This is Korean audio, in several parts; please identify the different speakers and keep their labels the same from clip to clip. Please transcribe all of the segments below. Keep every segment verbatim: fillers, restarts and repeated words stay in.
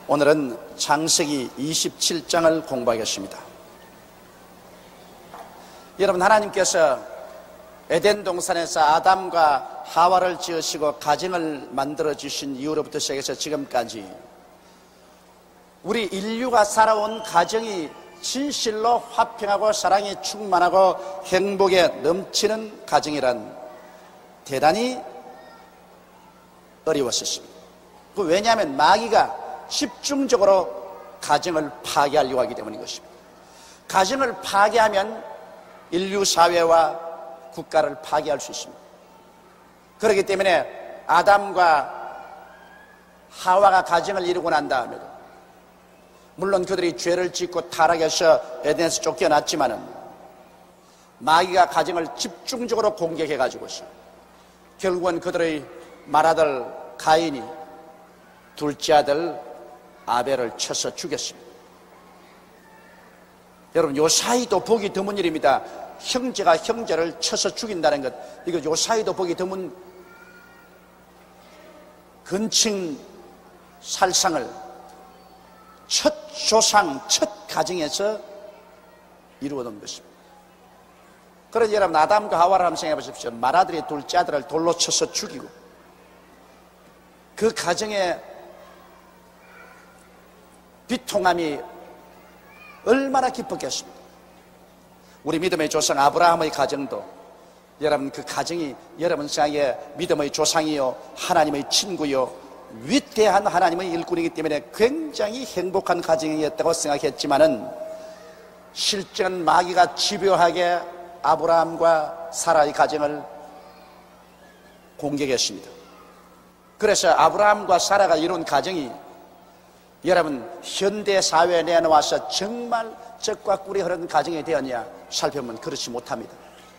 Speaker 1: 오늘은 창세기 이십칠 장을 공부하겠습니다. 여러분, 하나님께서 에덴 동산에서 아담과 하와를 지으시고 가정을 만들어 주신 이후로부터 시작해서 지금까지 우리 인류가 살아온 가정이 진실로 화평하고 사랑이 충만하고 행복에 넘치는 가정이란 대단히 어려웠었습니다. 왜냐하면 마귀가 집중적으로 가정을 파괴하려고 하기 때문인 것입니다. 가정을 파괴하면 인류 사회와 국가를 파괴할 수 있습니다. 그렇기 때문에 아담과 하와가 가정을 이루고 난 다음에도 물론 그들이 죄를 짓고 타락해서 에덴에서 쫓겨났지만은 마귀가 가정을 집중적으로 공격해가지고서 결국은 그들의 맏아들 가인이 둘째 아들 아벨을 쳐서 죽였습니다. 여러분, 요 사이도 보기 드문 일입니다. 형제가 형제를 쳐서 죽인다는 것, 이거 요 사이도 보기 드문 근친 살상을 첫 조상, 첫 가정에서 이루어놓은 것입니다. 그런데 여러분, 아담과 하와를 한번 생각해 보십시오. 맏아들이 둘째 아들을 돌로 쳐서 죽이고 그 가정에 비통함이 얼마나 깊었겠습니까? 우리 믿음의 조상 아브라함의 가정도, 여러분, 그 가정이 여러분 생각에 믿음의 조상이요 하나님의 친구요 위대한 하나님의 일꾼이기 때문에 굉장히 행복한 가정이었다고 생각했지만은 실제는 마귀가 집요하게 아브라함과 사라의 가정을 공격했습니다. 그래서 아브라함과 사라가 이룬 가정이 여러분 현대 사회에 내놓아서 정말 젖과 꿀이 흐르는 가정이 되었냐 살펴보면 그렇지 못합니다.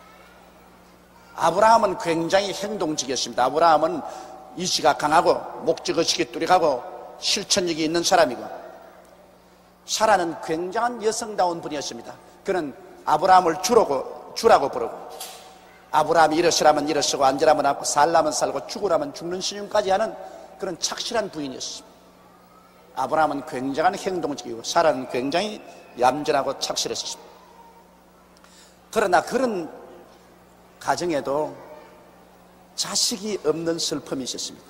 Speaker 1: 아브라함은 굉장히 행동적이었습니다. 아브라함은 이시가 강하고 목적의식이 뚜렷하고 실천력이 있는 사람이고, 사라는 굉장한 여성다운 분이었습니다. 그는 아브라함을 주라고, 주라고 부르고 아브라함이 일어서라면 일어서고 앉으라면 앉고 살라면 살고 죽으라면 죽는 신용까지 하는 그런 착실한 부인이었습니다. 아브라함은 굉장한 행동적이고 사라는 굉장히 얌전하고 착실했습니다. 그러나 그런 가정에도 자식이 없는 슬픔이 있었습니다.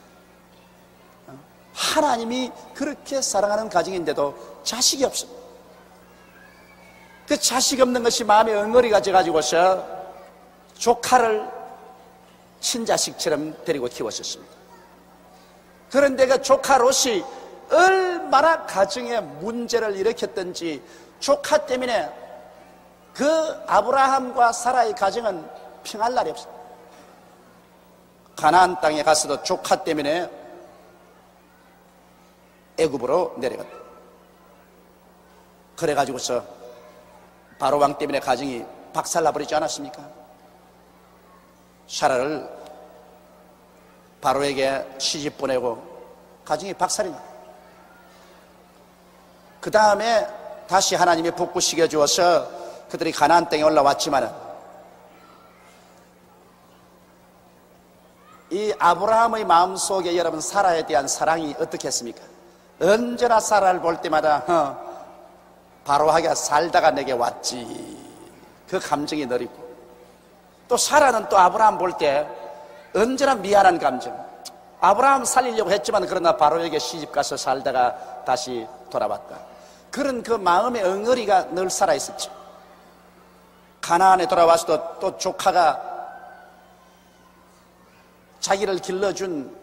Speaker 1: 하나님이 그렇게 사랑하는 가정인데도 자식이 없습니다. 그 자식 없는 것이 마음에 엉어리가 져가지고서 조카를 친자식처럼 데리고 키웠었습니다. 그런데 그 조카 롯이 얼마나 가정에 문제를 일으켰던지 조카 때문에 그 아브라함과 사라의 가정은 평할 날이 없습니다. 가나안 땅에 가서도 조카 때문에 애굽으로 내려갔다. 그래가지고서 바로 왕 때문에 가정이 박살나버리지 않았습니까? 사라를 바로에게 시집 보내고 가정이 박살이 나. 그 다음에 다시 하나님이 복구시켜 주어서 그들이 가나안 땅에 올라왔지만은 이 아브라함의 마음속에 여러분 사라에 대한 사랑이 어떻게 했습니까? 언제나 사라를 볼 때마다 어, 바로하게 살다가 내게 왔지, 그 감정이 늘 있고, 또 사라는 또 아브라함 볼 때 언제나 미안한 감정, 아브라함 살리려고 했지만 그러나 바로에게 시집가서 살다가 다시 돌아왔다, 그런 그 마음의 엉어리가 늘 살아있었죠. 가나안에 돌아와서도 또 조카가 자기를 길러준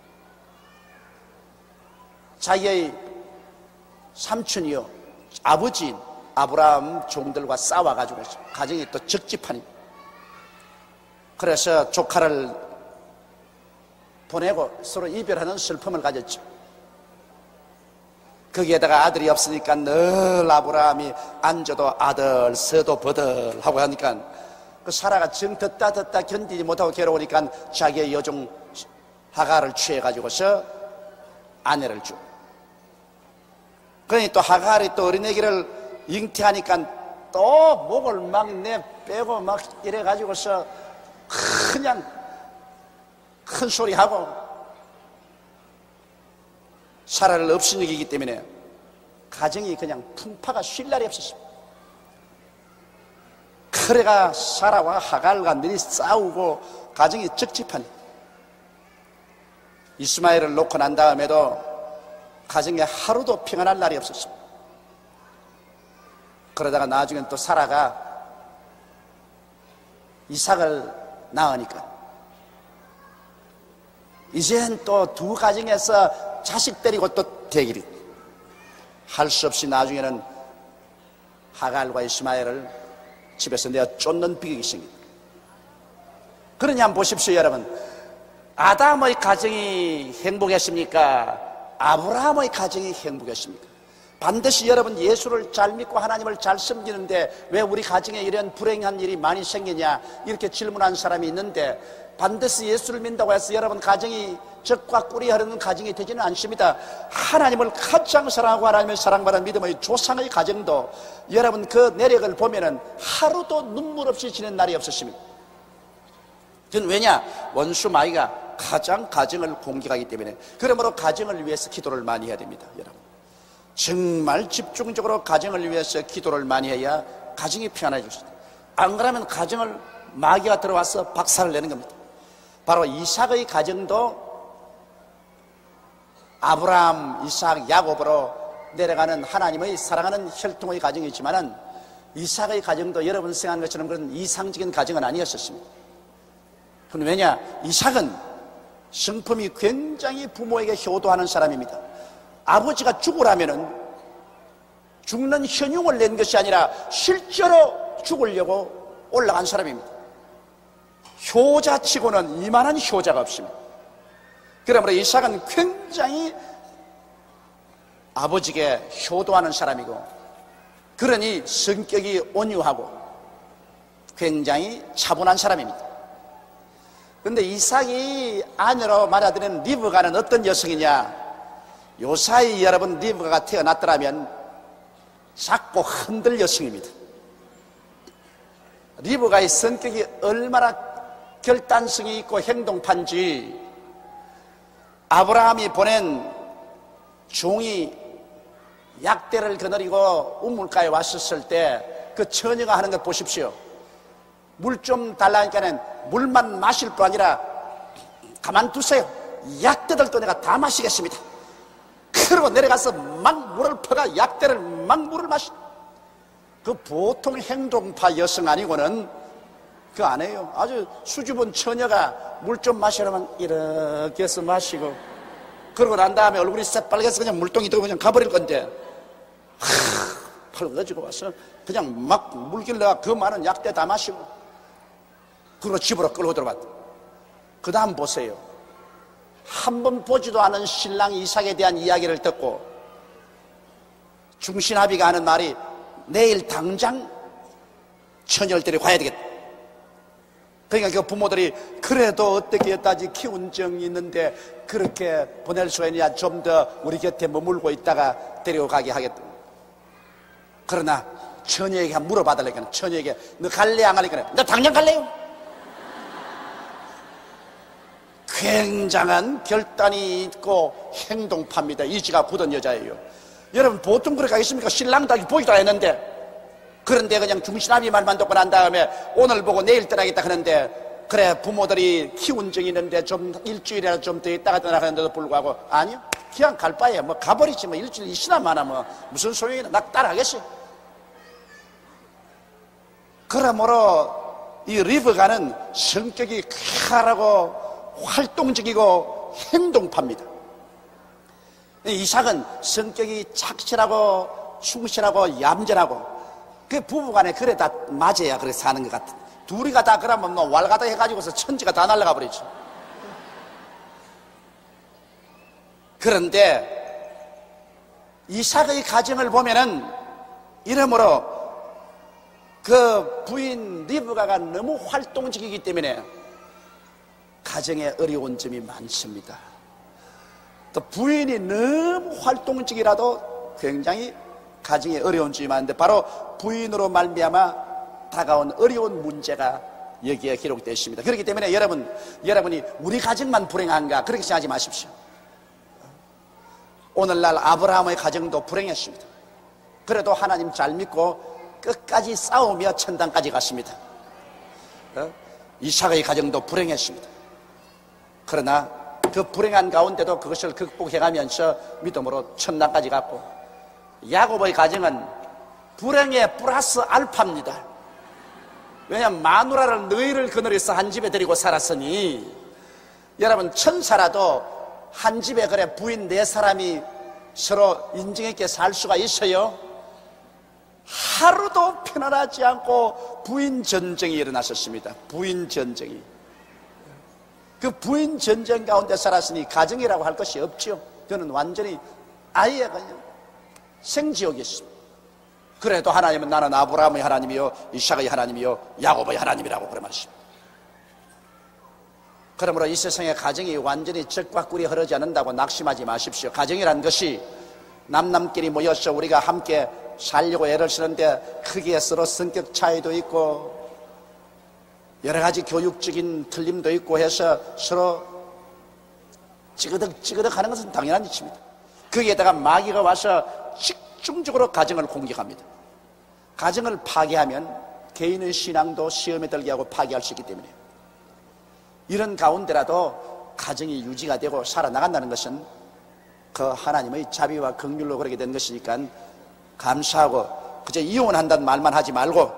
Speaker 1: 자기의 삼촌이요 아버지인 아브라함 종들과 싸워가지고 가정이 또 적집하니, 그래서 조카를 보내고 서로 이별하는 슬픔을 가졌죠. 거기에다가 아들이 없으니까 늘 아브라함이 앉아도 아들, 서도 버들 하고 하니까 그 사라가 정 듣다 듣다 견디지 못하고 괴로우니까 자기의 여종 하가를 취해가지고서 아내를 주고, 그러니 또 하갈이 또 어린애기를 잉태하니까 또 목을 막 내 빼고 막 이래가지고서 그냥 큰 소리 하고 사라를 없인 여기기 때문에 가정이 그냥 풍파가 쉴 날이 없었습니다. 그래가 사라와 하갈과 늘 싸우고 가정이 적집하니 이스마엘을 놓고 난 다음에도 가정에 하루도 평안할 날이 없었습니다. 그러다가 나중엔 또 사라가 이삭을 낳으니까 이젠 또 두 가정에서 자식 데리고 또 대결이 할 수 없이 나중에는 하갈과 이스마엘을 집에서 내어 쫓는 비극이 생깁니다. 그러냐 한번 보십시오. 여러분, 아담의 가정이 행복했습니까? 아브라함의 가정이 행복했습니까? 반드시 여러분 예수를 잘 믿고 하나님을 잘 섬기는데 왜 우리 가정에 이런 불행한 일이 많이 생기냐 이렇게 질문한 사람이 있는데, 반드시 예수를 믿는다고 해서 여러분 가정이 적과 꿀이 흐르는 가정이 되지는 않습니다. 하나님을 가장 사랑하고 하나님을 사랑받는 믿음의 조상의 가정도 여러분 그 내력을 보면은 하루도 눈물 없이 지낸 날이 없었습니다. 그건 왜냐? 원수 마귀가 가장 가정을 공격하기 때문에. 그러므로 가정을 위해서 기도를 많이 해야 됩니다. 여러분 정말 집중적으로 가정을 위해서 기도를 많이 해야 가정이 평안해질 수 있습니다. 안 그러면 가정을 마귀가 들어와서 박살을 내는 겁니다. 바로 이삭의 가정도 아브라함, 이삭, 야곱으로 내려가는 하나님의 사랑하는 혈통의 가정이지만은 이삭의 가정도 여러분 생각하는 것처럼 그런 이상적인 가정은 아니었었습니다. 그건 왜냐? 이삭은 성품이 굉장히 부모에게 효도하는 사람입니다. 아버지가 죽으라면은 죽는 현흉을 낸 것이 아니라 실제로 죽으려고 올라간 사람입니다. 효자치고는 이만한 효자가 없습니다. 그러므로 이삭은 굉장히 아버지에게 효도하는 사람이고, 그러니 성격이 온유하고 굉장히 차분한 사람입니다. 그런데 이삭이 아내로 말하드는 리브가는 어떤 여성이냐? 요사이 여러분 리브가가 태어났더라면 작고 흔들 여성입니다. 리브가의 성격이 얼마나 결단성이 있고 행동판지, 아브라함이 보낸 종이 약대를 거느리고 우물가에 왔었을 때 그 처녀가 하는 것 보십시오. 물 좀 달라니까는 물만 마실 뿐 아니라 가만두세요. 약대들도 내가 다 마시겠습니다. 그러고 내려가서 막 물을 퍼가 약대를 막 물을 마시. 그 보통 행동파 여성 아니고는 그 안 해요. 아주 수줍은 처녀가 물 좀 마시려면 이렇게 해서 마시고, 그러고 난 다음에 얼굴이 새빨개서 그냥 물동이 들고 그냥 가버릴 건데, 하, 팔 가지고 와서 그냥 막 물길래 그 많은 약대 다 마시고, 그리고 집으로 끌고 들어갔다. 그 다음 보세요. 한 번 보지도 않은 신랑 이삭에 대한 이야기를 듣고 중신아비가 하는 말이 내일 당장 처녀를 데리고 가야 되겠다. 그러니까 그 부모들이 그래도 어떻게 했다지 키운 정이 있는데 그렇게 보낼 수가 있느냐, 좀 더 우리 곁에 머물고 있다가 데리고 가게 하겠다. 그러나 처녀에게 물어봐달라니까, 처녀에게 너 갈래 안 갈래? 나 당장 갈래요. 굉장한 결단이 있고 행동파입니다. 의지가 굳은 여자예요. 여러분 보통 그렇게 하겠습니까? 신랑도 아직 보기도 했는데, 그런데 그냥 중신아비 말만 듣고 난 다음에 오늘 보고 내일 떠나겠다 하는데, 그래 부모들이 키운 적이 있는데 좀 일주일이라도 좀 더 있다가 떠나가는데도 불구하고 아니요, 그냥 갈 바에 뭐 가버리지, 뭐 일주일 이시나 마나 뭐 무슨 소용이나, 나 따라가겠어. 그러므로 이 리브가는 성격이 쾌활하고 활동적이고 행동파입니다. 이삭은 성격이 착실하고 충실하고 얌전하고, 그 부부간에 그래 다 맞아야 그렇게 사는 것 같아. 둘이가 다 그러면 뭐 왈가닥 해가지고서 천지가 다 날아가 버리죠. 그런데 이삭의 가정을 보면은 이러므로 그 부인 리브가가 너무 활동적이기 때문에 가정에 어려운 점이 많습니다. 또 부인이 너무 활동적이라도 굉장히 가정에 어려운 점이 많은데, 바로 부인으로 말미암아 다가온 어려운 문제가 여기에 기록되어 있습니다. 그렇기 때문에 여러분, 여러분이 우리 가정만 불행한가 그렇게 생각하지 마십시오. 오늘날 아브라함의 가정도 불행했습니다. 그래도 하나님 잘 믿고 끝까지 싸우며 천당까지 갔습니다. 어? 이삭의 가정도 불행했습니다. 그러나 그 불행한 가운데도 그것을 극복해가면서 믿음으로 천당까지 갔고, 야곱의 가정은 불행의 플러스 알파입니다. 왜냐하면 마누라를 너희를 그늘에서 한 집에 데리고 살았으니, 여러분 천사라도 한 집에 그래 부인 네 사람이 서로 인정있게 살 수가 있어요? 하루도 편안하지 않고 부인 전쟁이 일어났었습니다. 부인 전쟁이. 그 부인 전쟁 가운데 살았으니 가정이라고 할 것이 없죠. 그는 완전히 아예 그냥 생지옥이었습니다. 그래도 하나님은 나는 아브라함의 하나님이요 이삭의 하나님이요 야곱의 하나님이라고 그래 말했습니다. 그러므로 이 세상의 가정이 완전히 적과 꿀이 흐르지 않는다고 낙심하지 마십시오. 가정이란 것이 남남끼리 모여서 우리가 함께 살려고 애를 쓰는데 크기에 서로 성격 차이도 있고 여러 가지 교육적인 틀림도 있고 해서 서로 찌그덕 찌그덕 하는 것은 당연한 일입니다. 거기에다가 마귀가 와서 집중적으로 가정을 공격합니다. 가정을 파괴하면 개인의 신앙도 시험에 들게 하고 파괴할 수 있기 때문에, 이런 가운데라도 가정이 유지가 되고 살아나간다는 것은 그 하나님의 자비와 긍휼로 그렇게 된 것이니까 감사하고, 그저 이혼한다는 말만 하지 말고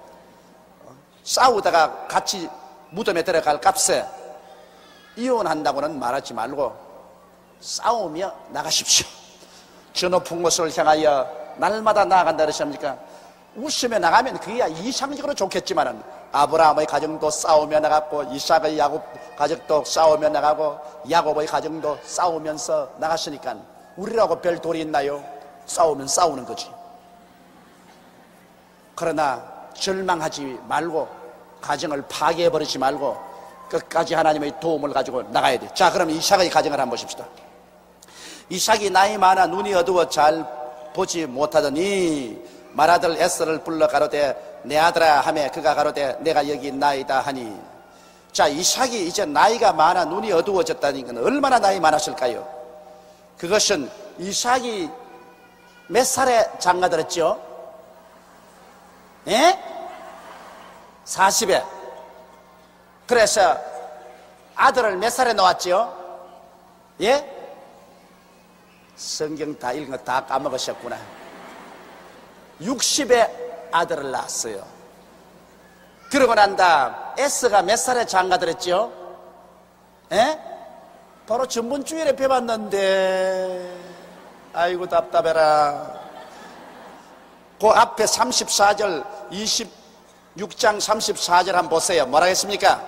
Speaker 1: 싸우다가 같이 무덤에 들어갈 값에 이혼한다고는 말하지 말고 싸우며 나가십시오. 저 높은 곳을 향하여 날마다 나아간다 그러십니까? 웃으며 나가면 그게 이상적으로 좋겠지만은 아브라함의 가정도 싸우며 나갔고, 이삭의 야곱 가정도 싸우며 나가고, 야곱의 가정도 싸우면서 나갔으니까 우리라고 별 도리 있나요? 싸우면 싸우는 거지. 그러나 절망하지 말고 가정을 파괴해버리지 말고 끝까지 하나님의 도움을 가지고 나가야 돼. 자, 그럼 이삭의 가정을 한번 보십시다. 이삭이 나이 많아 눈이 어두워 잘 보지 못하더니 맏아들 에서를 불러 가로되 내 아들아 하매 그가 가로되 내가 여기 있나이다 하니. 자, 이삭이 이제 나이가 많아 눈이 어두워졌다는 건 얼마나 나이 많았을까요? 그것은 이삭이 몇 살에 장가들었죠? 예? 사십에. 그래서 아들을 몇 살에 놓았죠? 예? 성경 다 읽은 거 다 까먹으셨구나. 육십에 아들을 낳았어요. 그러고 난 다음 에스가 몇 살에 장가들었죠? 예? 바로 전번 주일에 배웠는데 아이고 답답해라. 그 앞에 삼십사 절 이십육 장 삼십사 절 한번 보세요. 뭐라 했습니까?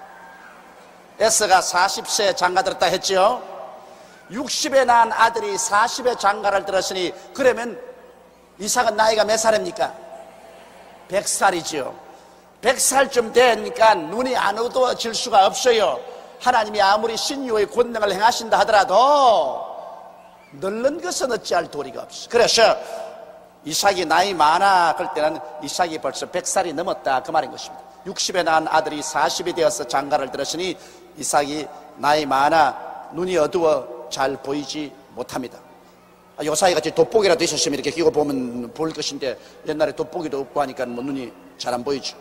Speaker 1: 에스가 사십 세에 장가들었다 했죠? 육십에 낳은 아들이 사십에 장가를 들었으니 그러면 이삭은 나이가 몇 살입니까? 백 살이죠. 백 살쯤 되니까 눈이 안 어두워질 수가 없어요. 하나님이 아무리 신유의 권능을 행하신다 하더라도 늙는 것은 어찌할 도리가 없어. 그래서 이삭이 나이 많아 그럴 때는 이삭이 벌써 백 살이 넘었다 그 말인 것입니다. 육십에 낳은 아들이 사십이 되어서 장가를 들었으니 이삭이 나이 많아 눈이 어두워 잘 보이지 못합니다. 요사이 같이 돋보기라도 있었으면 이렇게 끼고 보면 보일 것인데 옛날에 돋보기도 없고 하니까 뭐 눈이 잘 안 보이죠.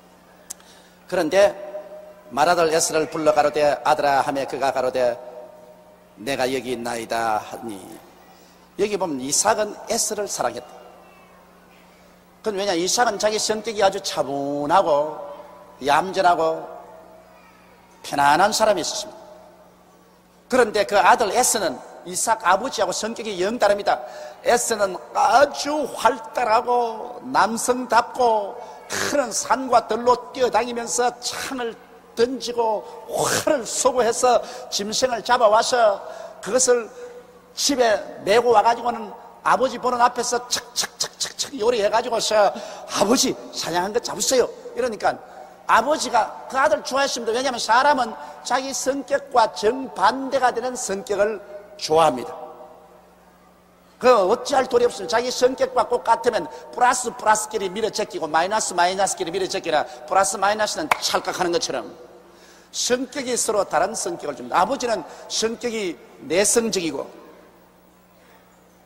Speaker 1: 그런데 맏아들 에스를 불러 가로되 아들아 하매 그가 가로되 내가 여기 있나이다 하니, 여기 보면 이삭은 에스를 사랑했다. 그건 왜냐, 이삭은 자기 성격이 아주 차분하고 얌전하고 편안한 사람이 있었습니다. 그런데 그 아들 에스는 이삭 아버지하고 성격이 영 다릅니다. 에스는 아주 활달하고 남성답고 큰 산과 들로 뛰어다니면서 창을 던지고 활을 쏘고 해서 짐승을 잡아와서 그것을 집에 메고 와가지고는 아버지 보는 앞에서 척척척척척 요리해가지고서 아버지 사냥한 거 잡으세요 이러니까 아버지가 그 아들 좋아했습니다. 왜냐하면 사람은 자기 성격과 정반대가 되는 성격을 좋아합니다. 그 어찌할 도리 없으면 자기 성격과 똑같으면 플러스 플러스끼리 밀어제끼고 마이너스 마이너스끼리 밀어제끼라 플러스 마이너스는 찰칵하는 것처럼 성격이 서로 다른 성격을 줍니다. 아버지는 성격이 내성적이고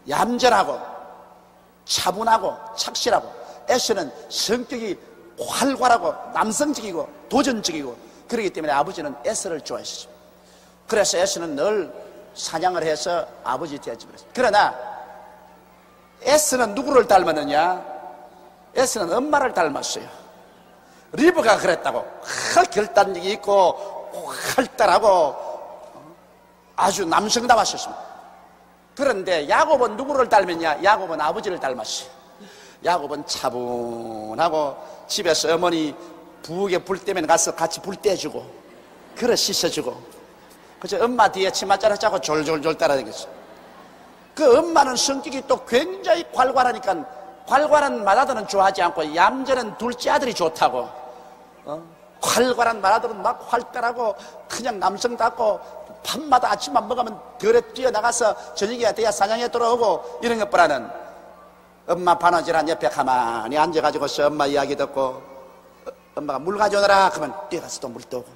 Speaker 1: 얌전하고 차분하고 착실하고, 에서는 성격이 활발하고 남성적이고 도전적이고, 그렇기 때문에 아버지는 에서를 좋아했습니다. 그래서 에서는 늘 사냥을 해서 아버지 뒤에 집을 했습니다. 그러나 에서는 누구를 닮았느냐? 에서는 엄마를 닮았어요. 리브가 그랬다고. 하, 결단력이 있고 활달하고 아주 남성다웠습니다. 그런데 야곱은 누구를 닮았냐? 야곱은 아버지를 닮았어요. 야곱은 차분하고 집에서 어머니 부엌에 불 때면 가서 같이 불 떼주고 그릇 씻어주고, 그저 엄마 뒤에 치맛자락 짜고 졸졸졸 따라다녔어요. 그 엄마는 성격이 또 굉장히 활발하니까 활발한 맏아들은 좋아하지 않고 얌전한 둘째 아들이 좋다고. 어? 활발한 맏아들은 막 활달하고 그냥 남성답고 밤마다 아침만 먹으면 들에 뛰어나가서 저녁에 돼야 사냥에 돌아오고 이런 것보다는 엄마 바느질한 옆에 가만히 앉아가지고 엄마 이야기 듣고, 엄마가 물 가져오너라 그러면 뛰어가서 또 물 떠오고,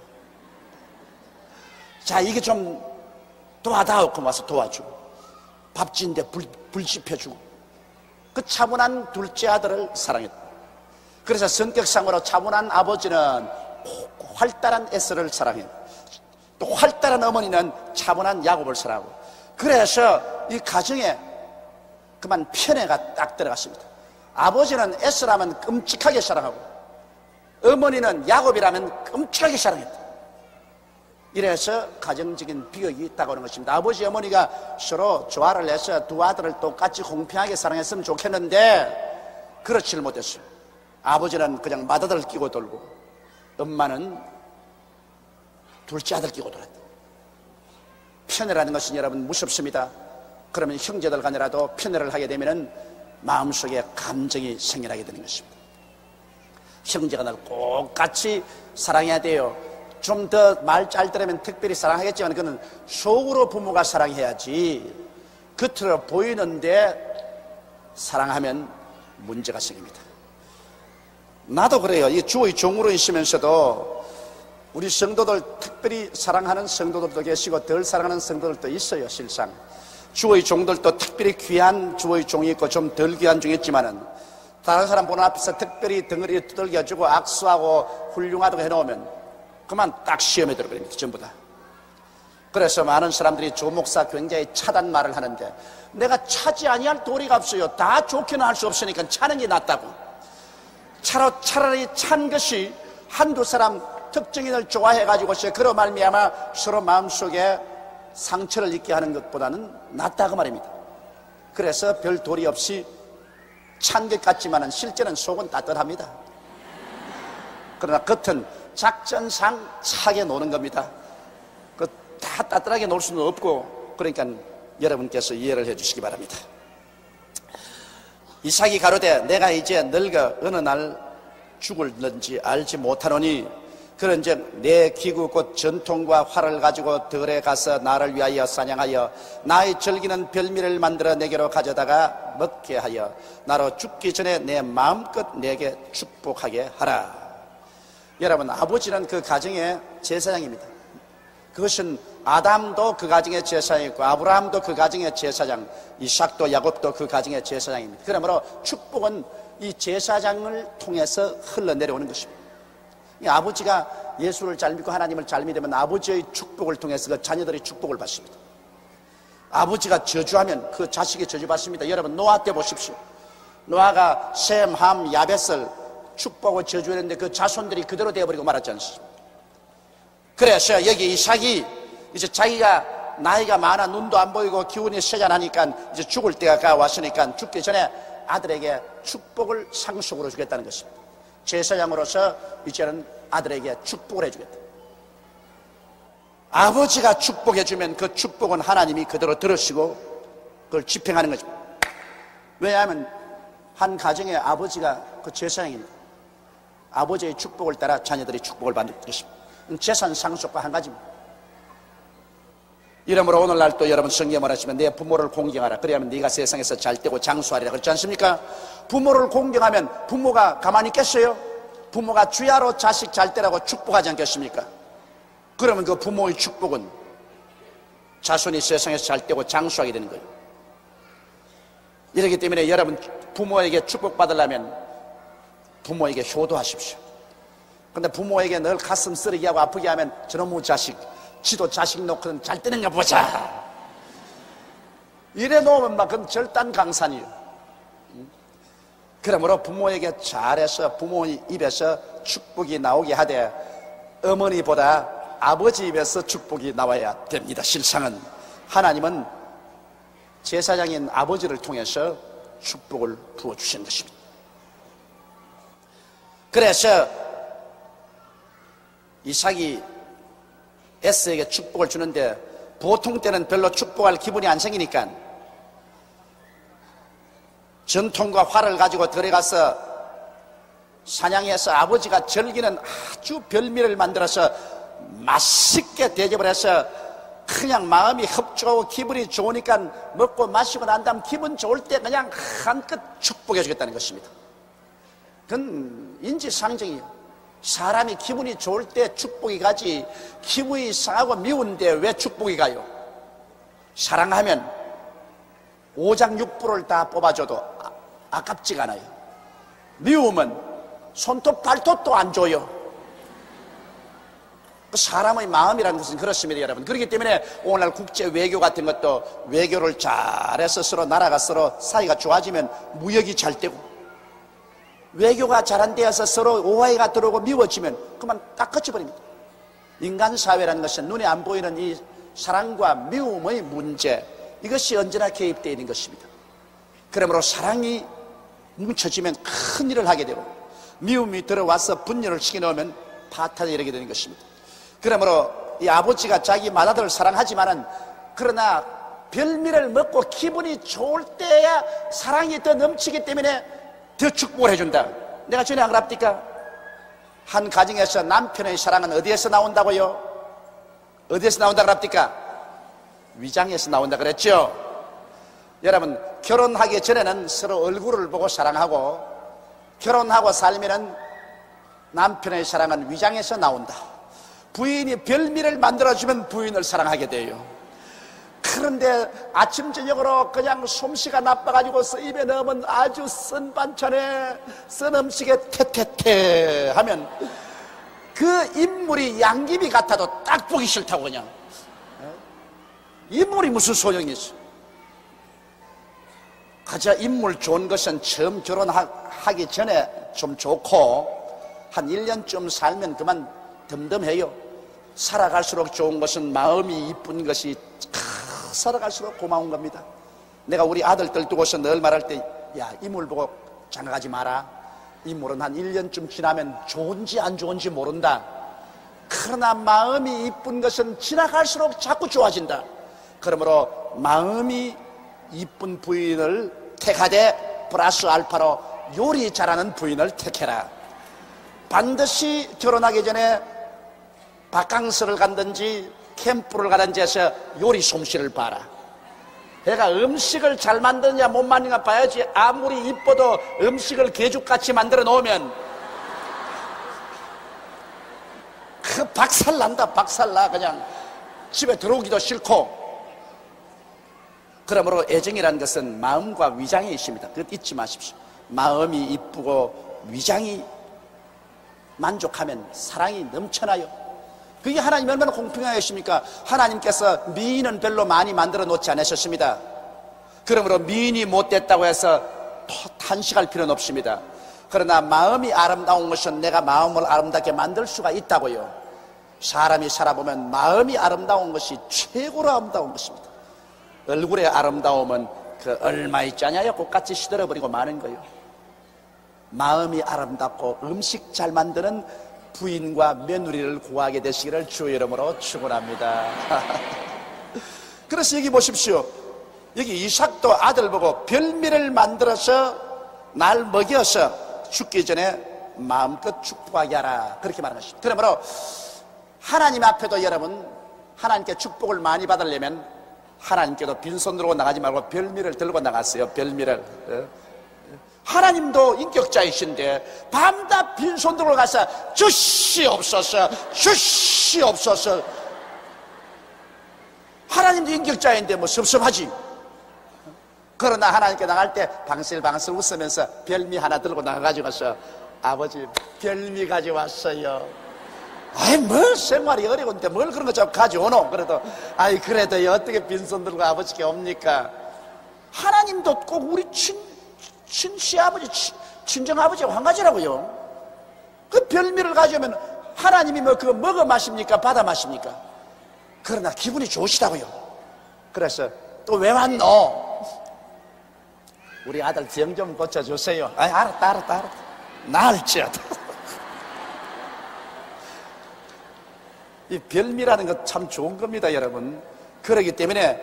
Speaker 1: 자 이게 좀 도와다오 그럼 와서 도와주고, 밥 짓는데 불, 불 지펴주고, 그 차분한 둘째 아들을 사랑했다. 그래서 성격상으로 차분한 아버지는 활달한 에서를 사랑해요. 또 활달한 어머니는 차분한 야곱을 사랑하고, 그래서 이 가정에 그만 편애가 딱 들어갔습니다. 아버지는 에서라면 끔찍하게 사랑하고 어머니는 야곱이라면 끔찍하게 사랑했다. 이래서 가정적인 비극이 있다고 하는 것입니다. 아버지 어머니가 서로 조화를 해서 두 아들을 똑같이 공평하게 사랑했으면 좋겠는데 그렇지를 못했어요. 아버지는 그냥 맏아들 끼고 돌고 엄마는 둘째 아들 끼고 돌았다. 편애라는 것은 여러분 무섭습니다. 그러면 형제들 간이라도 편애를 하게 되면 마음속에 감정이 생겨나게 되는 것입니다. 형제가 날 꼭 같이 사랑해야 돼요. 좀 더 말 잘 들으면 특별히 사랑하겠지만 그건 속으로 부모가 사랑해야지 겉으로 보이는데 사랑하면 문제가 생깁니다. 나도 그래요. 이 주의 종으로 있으면서도 우리 성도들 특별히 사랑하는 성도들도 계시고 덜 사랑하는 성도들도 있어요. 실상 주의 종들도 특별히 귀한 주의 종이 있고 좀 덜 귀한 종이 있지만은 다른 사람 보는 앞에서 특별히 덩어리 두들겨주고 악수하고 훌륭하다고 해놓으면 그만 딱 시험에 들어버립니다. 전부 다. 그래서 많은 사람들이 조 목사 굉장히 차단 말을 하는데, 내가 차지 아니할 도리가 없어요. 다 좋게는 할 수 없으니까 차는 게 낫다고. 차로, 차라리 찬 것이 한두 사람 특정인을 좋아해가지고 그로 말미암아 서로 마음속에 상처를 입게 하는 것보다는 낫다고 말입니다. 그래서 별 도리 없이 찬 것 같지만은 실제는 속은 따뜻합니다. 그러나 겉은 작전상 차게 노는 겁니다. 그 다 따뜻하게 놀 수는 없고, 그러니까 여러분께서 이해를 해 주시기 바랍니다. 이삭이 가로되 내가 이제 늙어 어느 날 죽을는지 알지 못하노니 그런즉 내 기구 곧 전통과 활을 가지고 들에 가서 나를 위하여 사냥하여 나의 즐기는 별미를 만들어 내게로 가져다가 먹게 하여 나로 죽기 전에 내 마음껏 내게 축복하게 하라. 여러분, 아버지는 그 가정의 제사장입니다. 그것은 아담도 그 가정의 제사장이었고 아브라함도 그 가정의 제사장, 이삭도 야곱도 그 가정의 제사장입니다. 그러므로 축복은 이 제사장을 통해서 흘러내려오는 것입니다. 아버지가 예수를 잘 믿고 하나님을 잘 믿으면 아버지의 축복을 통해서 그 자녀들이 축복을 받습니다. 아버지가 저주하면 그 자식이 저주받습니다. 여러분, 노아 때 보십시오. 노아가 셈, 함, 야벳을 축복하고 저주했는데 그 자손들이 그대로 되어버리고 말았지 않습니까? 그래서 여기 이삭이 이제 자기가 나이가 많아 눈도 안 보이고 기운이 쇠잔하니까 이제 죽을 때가 가왔으니까 죽기 전에 아들에게 축복을 상속으로 주겠다는 것입니다. 제사장으로서 이제는 아들에게 축복을 해주겠다. 아버지가 축복해주면 그 축복은 하나님이 그대로 들으시고 그걸 집행하는 거죠. 왜냐하면 한 가정의 아버지가 그 제사장입니다. 아버지의 축복을 따라 자녀들이 축복을 받는 것입니다. 재산 상속과 한 가지입니다. 이러므로 오늘날 또 여러분 성경에 말하시면 내 부모를 공경하라. 그래야만 네가 세상에서 잘되고 장수하리라 그렇지 않습니까? 부모를 공경하면 부모가 가만히 있겠어요? 부모가 주야로 자식 잘되라고 축복하지 않겠습니까? 그러면 그 부모의 축복은 자손이 세상에서 잘되고 장수하게 되는 거예요. 이렇기 때문에 여러분 부모에게 축복받으려면 부모에게 효도하십시오. 근데 부모에게 늘 가슴 쓰리게 하고 아프게 하면 저놈의 자식, 지도 자식 놓고는 잘 되는가 보자 이래 놓으면 막 그건 절단강산이에요. 그러므로 부모에게 잘해서 부모 입에서 축복이 나오게 하되 어머니보다 아버지 입에서 축복이 나와야 됩니다. 실상은 하나님은 제사장인 아버지를 통해서 축복을 부어주신 것입니다. 그래서 이삭이 에서에게 축복을 주는데 보통 때는 별로 축복할 기분이 안 생기니까 전통과 활을 가지고 들어가서 사냥해서 아버지가 즐기는 아주 별미를 만들어서 맛있게 대접을 해서 그냥 마음이 흡족하고 기분이 좋으니까 먹고 마시고 난 다음 기분 좋을 때 그냥 한껏 축복해 주겠다는 것입니다. 그건 인지상정이에요. 사람이 기분이 좋을 때 축복이 가지 기분이 상하고 미운데 왜 축복이 가요? 사랑하면 오장육부를 다 뽑아줘도 아, 아깝지가 않아요. 미움은 손톱 발톱도 안 줘요. 사람의 마음이라는 것은 그렇습니다, 여러분. 그렇기 때문에 오늘날 국제 외교 같은 것도 외교를 잘해서 서로 나라가 서로 사이가 좋아지면 무역이 잘 되고, 외교가 잘 안 되어서 서로 오해가 들어오고 미워지면 그만 깎아져 버립니다. 인간 사회라는 것은 눈에 안 보이는 이 사랑과 미움의 문제, 이것이 언제나 개입되어 있는 것입니다. 그러므로 사랑이 뭉쳐지면 큰 일을 하게 되고, 미움이 들어와서 분열을 시켜놓으면 파탄이 일어나게 되는 것입니다. 그러므로 이 아버지가 자기 맏아들을 사랑하지만은, 그러나 별미를 먹고 기분이 좋을 때야 사랑이 더 넘치기 때문에 더 축복을 해준다. 내가 전에 안 그럽니까? 한 가정에서 남편의 사랑은 어디에서 나온다고요? 어디에서 나온다 그럽니까? 위장에서 나온다 그랬죠? 여러분, 결혼하기 전에는 서로 얼굴을 보고 사랑하고, 결혼하고 살면은 남편의 사랑은 위장에서 나온다. 부인이 별미를 만들어주면 부인을 사랑하게 돼요. 그런데 아침 저녁으로 그냥 솜씨가 나빠가지고 입에 넣으면 아주 쓴 반찬에 쓴 음식에 태태태 하면 그 인물이 양귀비 같아도 딱 보기 싫다고. 그냥 인물이 무슨 소용이 있어. 가장 인물 좋은 것은 처음 결혼하기 전에 좀 좋고 한 일 년쯤 살면 그만 덤덤해요. 살아갈수록 좋은 것은 마음이 이쁜 것이 살아갈수록 고마운 겁니다. 내가 우리 아들들 두고서 늘 말할 때, 야, 인물 보고 장가가지 마라. 인물은 한 일 년쯤 지나면 좋은지 안 좋은지 모른다. 그러나 마음이 이쁜 것은 지나갈수록 자꾸 좋아진다. 그러므로 마음이 이쁜 부인을 택하되 플러스 알파로 요리 잘하는 부인을 택해라. 반드시 결혼하기 전에 바캉스를 간든지 캠프를 가든지 해서 요리 솜씨를 봐라. 내가 음식을 잘 만드느냐 못 만드느냐 봐야지. 아무리 이뻐도 음식을 개죽같이 만들어 놓으면 그 박살난다. 박살나. 그냥 집에 들어오기도 싫고. 그러므로 애정이라는 것은 마음과 위장이 있습니다. 그것 잊지 마십시오. 마음이 이쁘고 위장이 만족하면 사랑이 넘쳐나요. 그게 하나님 얼마나 공평하십니까? 하나님께서 미인은 별로 많이 만들어 놓지 않으셨습니다. 그러므로 미인이 못됐다고 해서 탄식할 필요는 없습니다. 그러나 마음이 아름다운 것은 내가 마음을 아름답게 만들 수가 있다고요. 사람이 살아보면 마음이 아름다운 것이 최고로 아름다운 것입니다. 얼굴의 아름다움은 그 얼마 있잖아요. 꽃같이 시들어버리고 마는 거예요. 마음이 아름답고 음식 잘 만드는 부인과 며느리를 구하게 되시기를 주의 이름으로 축원합니다. 그래서 여기 보십시오. 여기 이삭도 아들 보고 별미를 만들어서 날 먹여서 죽기 전에 마음껏 축복하게 하라. 그렇게 말하는 것입니다. 그러므로 하나님 앞에도 여러분, 하나님께 축복을 많이 받으려면 하나님께도 빈손으로 나가지 말고 별미를 들고 나갔어요. 별미를. 하나님도 인격자이신데 밤낮 빈손으로 가서 주시옵소서, 주시옵소서. 하나님도 인격자인데 뭐 섭섭하지. 그러나 하나님께 나갈 때 방실방실 웃으면서 별미 하나 들고 나가가지고 가서 아버지 별미 가져왔어요. 아이 뭘 생활이 어려운데 뭘 그런 거 자꾸 가져오노. 그래도 아이 그래도 어떻게 빈손 들고 아버지께 옵니까? 하나님도 꼭 우리 친, 친시아버지 친, 친정아버지와 한 가지라고요. 그 별미를 가져오면 하나님이 뭐 그거 먹어 마십니까? 받아 마십니까? 그러나 기분이 좋으시다고요. 그래서 또 왜 왔노? 우리 아들 정 좀 고쳐주세요. 아, 알았다, 알았다, 알았다. 나을지어다. 이 별미라는 것 참 좋은 겁니다, 여러분. 그렇기 때문에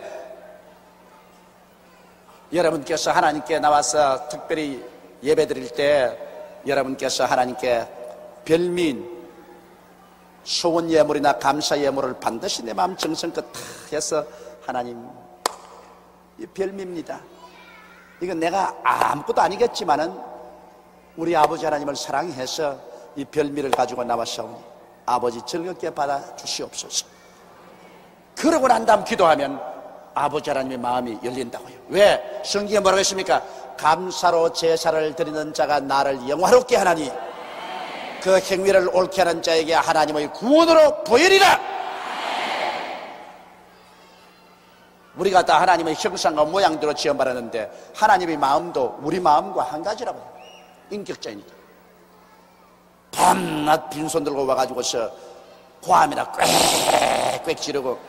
Speaker 1: 여러분께서 하나님께 나와서 특별히 예배 드릴 때 여러분께서 하나님께 별미인 소원 예물이나 감사 예물을 반드시 내 마음 정성껏 다 해서 하나님, 이 별미입니다. 이건 내가 아무것도 아니겠지만은 우리 아버지 하나님을 사랑해서 이 별미를 가지고 나왔사오니 아버지 즐겁게 받아 주시옵소서. 그러고 난 다음 기도하면 아버지 하나님의 마음이 열린다고요. 왜? 성경에 뭐라고 했습니까? 감사로 제사를 드리는 자가 나를 영화롭게 하나니 그 행위를 옳게 하는 자에게 하나님의 구원으로 보이리라. 우리가 다 하나님의 형상과 모양대로 지어받았는데 하나님의 마음도 우리 마음과 한 가지라고. 인격자이니까. 밤낮 빈손 들고 와가지고서 고함이나 꽥꽥 지르고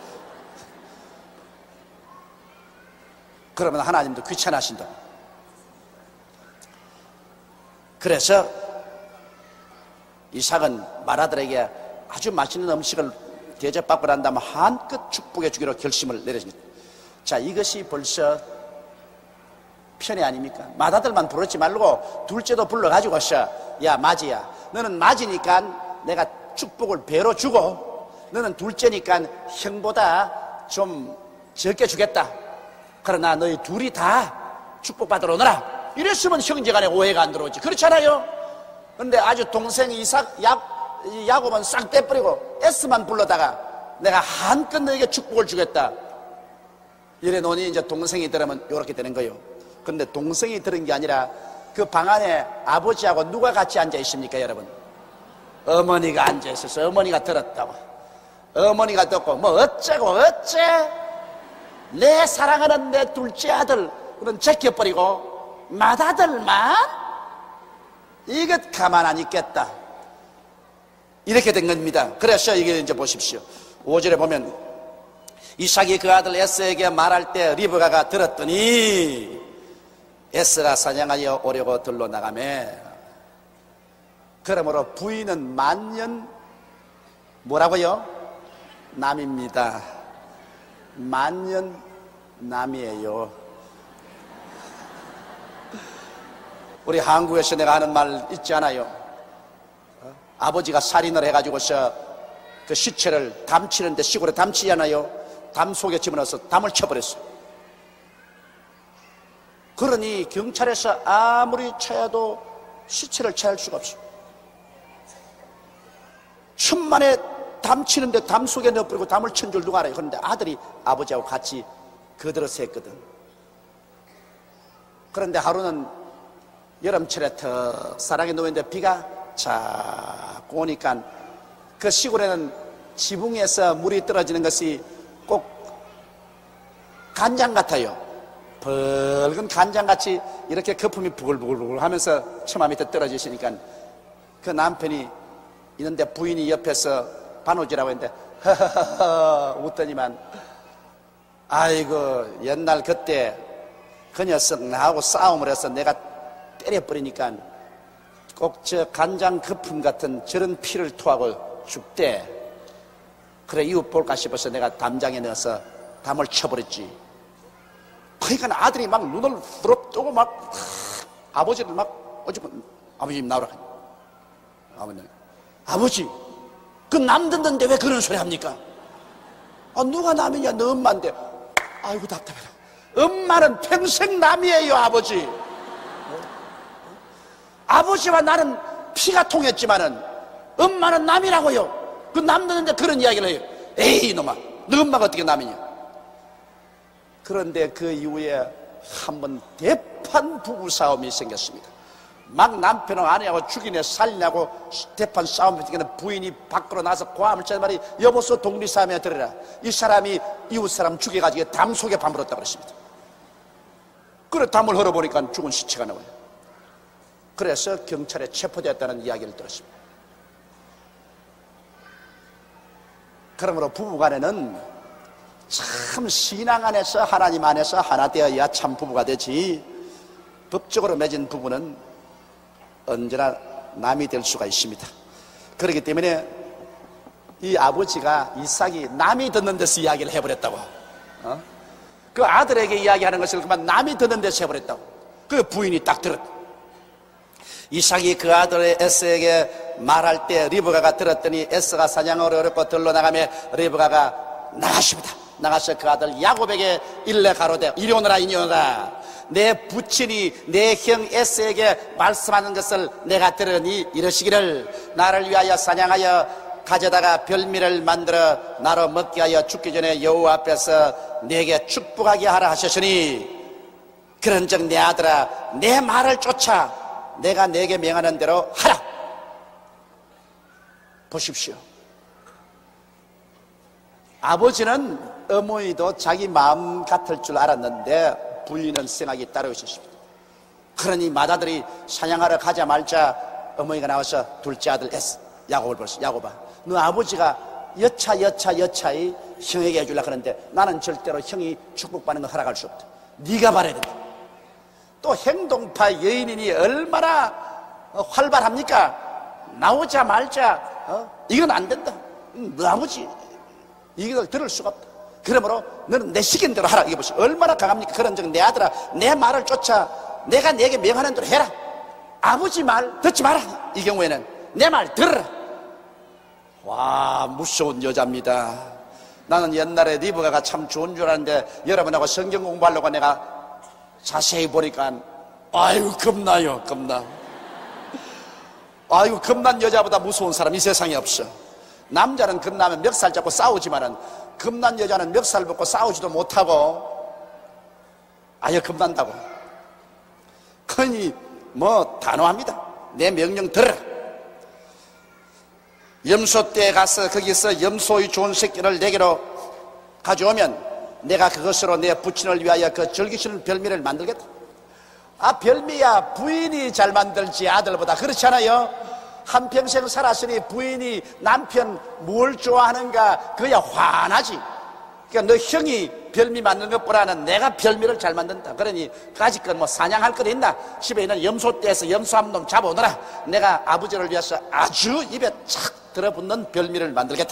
Speaker 1: 그러면 하나님도 귀찮아하신다. 그래서 이삭은 마라들에게 아주 맛있는 음식을 대접받고 난 다음 한껏 축복해 주기로 결심을 내렸습니다. 자, 이것이 벌써 편애 아닙니까? 맏아들만 부르지 말고 둘째도 불러가지고서 야 마지야, 너는 마지니까 내가 축복을 배로 주고 너는 둘째니까 형보다 좀 적게 주겠다. 그러나 너희 둘이 다 축복받으러 오너라. 이랬으면 형제간에 오해가 안 들어오지. 그렇잖아요. 그런데 아주 동생 이삭 야, 야곱은 싹 떼버리고 에스만 불러다가 내가 한껏 너에게 축복을 주겠다. 이래 놓으니 이제 동생이 들으면 이렇게 되는 거예요. 그런데 동생이 들은 게 아니라 그 방 안에 아버지하고 누가 같이 앉아 있습니까, 여러분? 어머니가 앉아 있어서 어머니가 들었다고. 어머니가 듣고 뭐 어째고 어째 내 사랑하는 내 둘째 아들 그런 제껴버리고 맏아들만 이것 가만 안 있겠다. 이렇게 된 겁니다. 그래서 이게 이제 보십시오. 오 절에 보면 이삭이 그 아들 에서에게 말할 때 리브가가 들었더니 에서가 사냥하여 오려고 들러 나가매. 그러므로 부인은 만년 뭐라고요? 남입니다. 만년 남이에요. 우리 한국에서 내가 하는 말 있지 않아요? 어? 아버지가 살인을 해가지고서 그 시체를 담치는데 시골에 담치잖아요. 담 속에 집어넣어서 담을 쳐버렸어. 그러니 경찰에서 아무리 찾아도 시체를 찾을 수가 없어. 천만에 담치는데 담 속에 넣어버리고 담을 친 줄 누가 알아요? 그런데 아들이 아버지하고 같이 그들어서 했거든. 그런데 하루는 여름철에 턱 사랑에 누웠는데 비가 자꾸 오니까 그 시골에는 지붕에서 물이 떨어지는 것이 꼭 간장 같아요. 붉은 간장같이 이렇게 거품이 부글부글 하면서 처마 밑에 떨어지시니까 그 남편이 있는데 부인이 옆에서 반오지라고 했는데 허허허 웃더니만 아이고 옛날 그때 그 녀석 나하고 싸움을 해서 내가 때려버리니까 꼭 저 간장 거품 같은 저런 피를 토하고 죽대. 그래 이웃 볼까 싶어서 내가 담장에 넣어서 담을 쳐버렸지. 그러니까 아들이 막 눈을 부릅뜨고 막 아버지를 막 어쩌면 아버지 나오라. 아버지 아버지 그 남 듣는데 왜 그런 소리 합니까? 아, 누가 남이냐? 너 엄마인데. 아이고 답답해라. 엄마는 평생 남이에요. 아버지 어? 아버지와 나는 피가 통했지만은 엄마는 남이라고요. 그 남 듣는데 그런 이야기를 해요. 에이 이놈아 너 엄마가 어떻게 남이냐. 그런데 그 이후에 한번 대판 부부싸움이 생겼습니다. 막 남편은 아내하고 죽이네 살리냐고 대판 싸움이 생기는 부인이 밖으로 나서 고함을 치는 말이 여보소 독리싸움에 들으라. 이 사람이 이웃 사람 죽여가지고 담 속에 밤물었다고 그랬습니다. 그래 담을 흘러보니까 죽은 시체가 나와요. 그래서 경찰에 체포되었다는 이야기를 들었습니다. 그러므로 부부간에는 참 신앙 안에서 하나님 안에서 하나 되어야 참 부부가 되지, 법적으로 맺은 부부는 언제나 남이 될 수가 있습니다. 그렇기 때문에 이 아버지가 이삭이 남이 듣는 데서 이야기를 해버렸다고. 어? 그 아들에게 이야기하는 것을 그만 남이 듣는 데서 해버렸다고. 그 부인이 딱 들었. 이삭이 그 아들 에서에게 말할 때 리브가가 들었더니 에서가 사냥을 어렵고 들러 나가며 리브가가 나가십니다. 나가서 그 아들 야곱에게 일러 가로되 이리 오너라 이리 오너라. 내 부친이 내 형 에서에게 말씀하는 것을 내가 들으니 이러시기를 나를 위하여 사냥하여 가져다가 별미를 만들어 나로 먹게 하여 죽기 전에 여호와 앞에서 내게 축복하게 하라 하셨으니 그런즉 내 아들아 내 말을 쫓아 내가 내게 명하는 대로 하라. 보십시오. 아버지는 어머니도 자기 마음 같을 줄 알았는데 불리는 생각이 따로 있었습니다. 그러니 맏아들이 사냥하러 가자 말자 어머니가 나와서 둘째 아들 에스 야곱을 벌써 야곱아 너 아버지가 여차 여차 여차히 형에게 해주려고 하는데 나는 절대로 형이 축복받는 거 허락할 수 없다. 네가 말해야 된다. 또 행동파 여인이니 얼마나 활발합니까? 나오자 말자 어? 이건 안 된다. 너 아버지 이걸 들을 수가 없다. 그러므로 너는 내 시킨 대로 하라. 이게 보시오. 얼마나 강합니까? 그런즉 내 아들아 내 말을 쫓아 내가 내게 명하는 대로 해라. 아버지 말 듣지 마라. 이 경우에는 내 말 들으라. 와, 무서운 여자입니다. 나는 옛날에 리브가가 참 좋은 줄 알았는데 여러분하고 성경 공부하려고 내가 자세히 보니까 아유 겁나요. 겁나. 아유 겁난 여자보다 무서운 사람 이 세상에 없어. 남자는 겁나면 멱살 잡고 싸우지만은 겁난 여자는 멱살 벗고 싸우지도 못하고 아예 겁난다고. 그러니 뭐 단호합니다. 내 명령 들어라. 염소떼에 가서 거기서 염소의 좋은 새끼를 내게로 가져오면 내가 그것으로 내 부친을 위하여 그 즐기시는 별미를 만들겠다. 아 별미야 부인이 잘 만들지 아들보다. 그렇지 않아요? 한평생 살았으니 부인이 남편 뭘 좋아하는가 그야 화나지. 그러니까 너 형이 별미 만드는 것보다는 내가 별미를 잘 만든다. 그러니 까짓 건 뭐 사냥할 거 있나? 집에 있는 염소떼에서 염소 한 놈 잡아오너라. 내가 아버지를 위해서 아주 입에 착 들어붙는 별미를 만들겠다.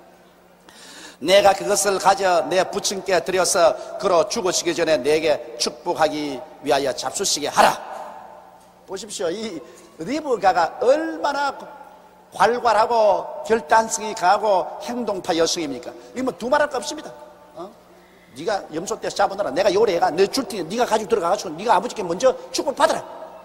Speaker 1: 내가 그것을 가져 내 부친께 드려서 그로 죽으시기 전에 내게 축복하기 위하여 잡수시게 하라. 보십시오. 이 리브가가 얼마나 활발하고 결단성이 강하고 행동파 여성입니까? 이거 뭐 두말할 거 없습니다. 어? 네가 염소떼 잡아놔라. 내가 요리해가 내 줄 테니 네가 가지고 들어가가지고 네가 아버지께 먼저 축복 받아라.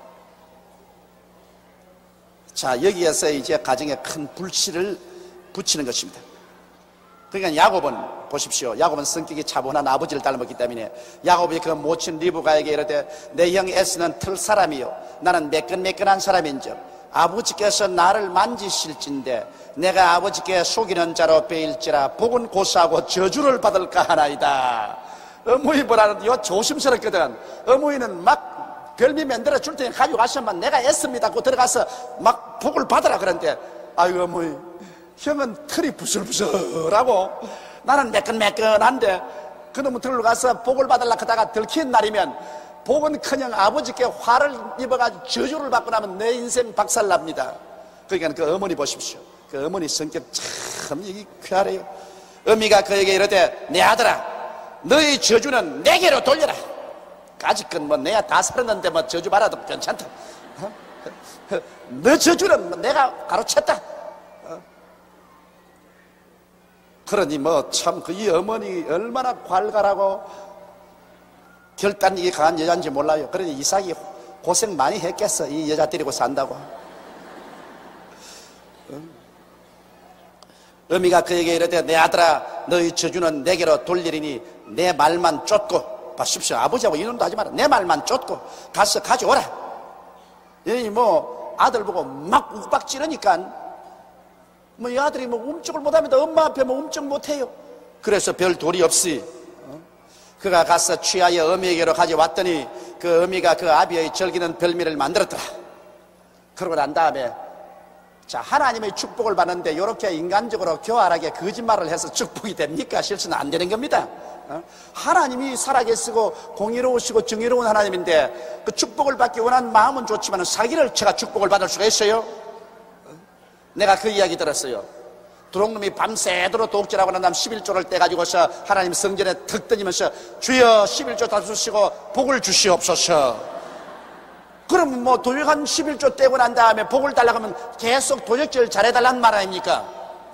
Speaker 1: 자, 여기에서 이제 가정에 큰 불씨를 붙이는 것입니다. 그러니까 야곱은 보십시오. 야곱은 성격이 차분한 아버지를 닮았기 때문에 야곱이 그 모친 리브가에게 이르되 내 형 에스는 틀 사람이요 나는 매끈매끈한 사람인즉 아버지께서 나를 만지실진데 내가 아버지께 속이는 자로 베일지라 복은 고사하고 저주를 받을까 하나이다. 어머니보다는 요 조심스럽거든. 어머니는 막 별미 만들어 줄 테니 가져가시면 내가 애씁니다 하고 들어가서 막 복을 받으라 그러는데 아유 어머니 형은 털이 부슬부슬하고 나는 매끈매끈한데 그놈은 들어가서 복을 받으려고 하다가 들킨 날이면 복은커녕 아버지께 화를 입어가지고 저주를 받고 나면 내 인생 박살납니다. 그러니까 그 어머니 보십시오. 그 어머니 성격 참 이게 쾌활해요. 어미가 그에게 이르되 내 아들아 너의 저주는 내게로 돌려라. 까짓건 뭐 내가 다 살았는데 뭐 저주 받아도 괜찮다. 어? 너 저주는 내가 가로챘다. 어? 그러니 뭐 참 그 이 어머니 얼마나 활발하고 결단력이 강한 여자인지 몰라요. 그러니 이삭이 고생 많이 했겠어. 이 여자 데리고 산다고. 어미가 그에게 이르되 내 아들아 너희 저주는 내게로 돌리리니 내 말만 쫓고 봐십시오. 아버지하고 이놈도 하지 마라. 내 말만 쫓고 가서 가져오라. 이 뭐 아들 보고 막 욱박 찌르니까 뭐 이 아들이 뭐 움쩍을 못합니다. 엄마 앞에 뭐 움쩍 못해요. 그래서 별 도리 없이 어? 그가 가서 취하여 어미에게로 가져왔더니 그 어미가 그 아비의 절기는 별미를 만들었더라. 그러고 난 다음에 자, 하나님의 축복을 받는데 이렇게 인간적으로 교활하게 거짓말을 해서 축복이 됩니까? 실수는 안 되는 겁니다. 어? 하나님이 살아계시고 공의로우시고 정의로운 하나님인데 그 축복을 받기 원하는 마음은 좋지만 사기를 쳐가 축복을 받을 수가 있어요? 어? 내가 그 이야기 들었어요. 두록놈이 밤새도록 도둑질하고 난 다음 십일조를 떼가지고서 하나님 성전에 턱 던지면서 주여 십일조 다 주시고 복을 주시옵소서. 그럼 뭐 도적 한 십일조 떼고 난 다음에 복을 달라고 하면 계속 도적질 잘해달라는 말 아닙니까?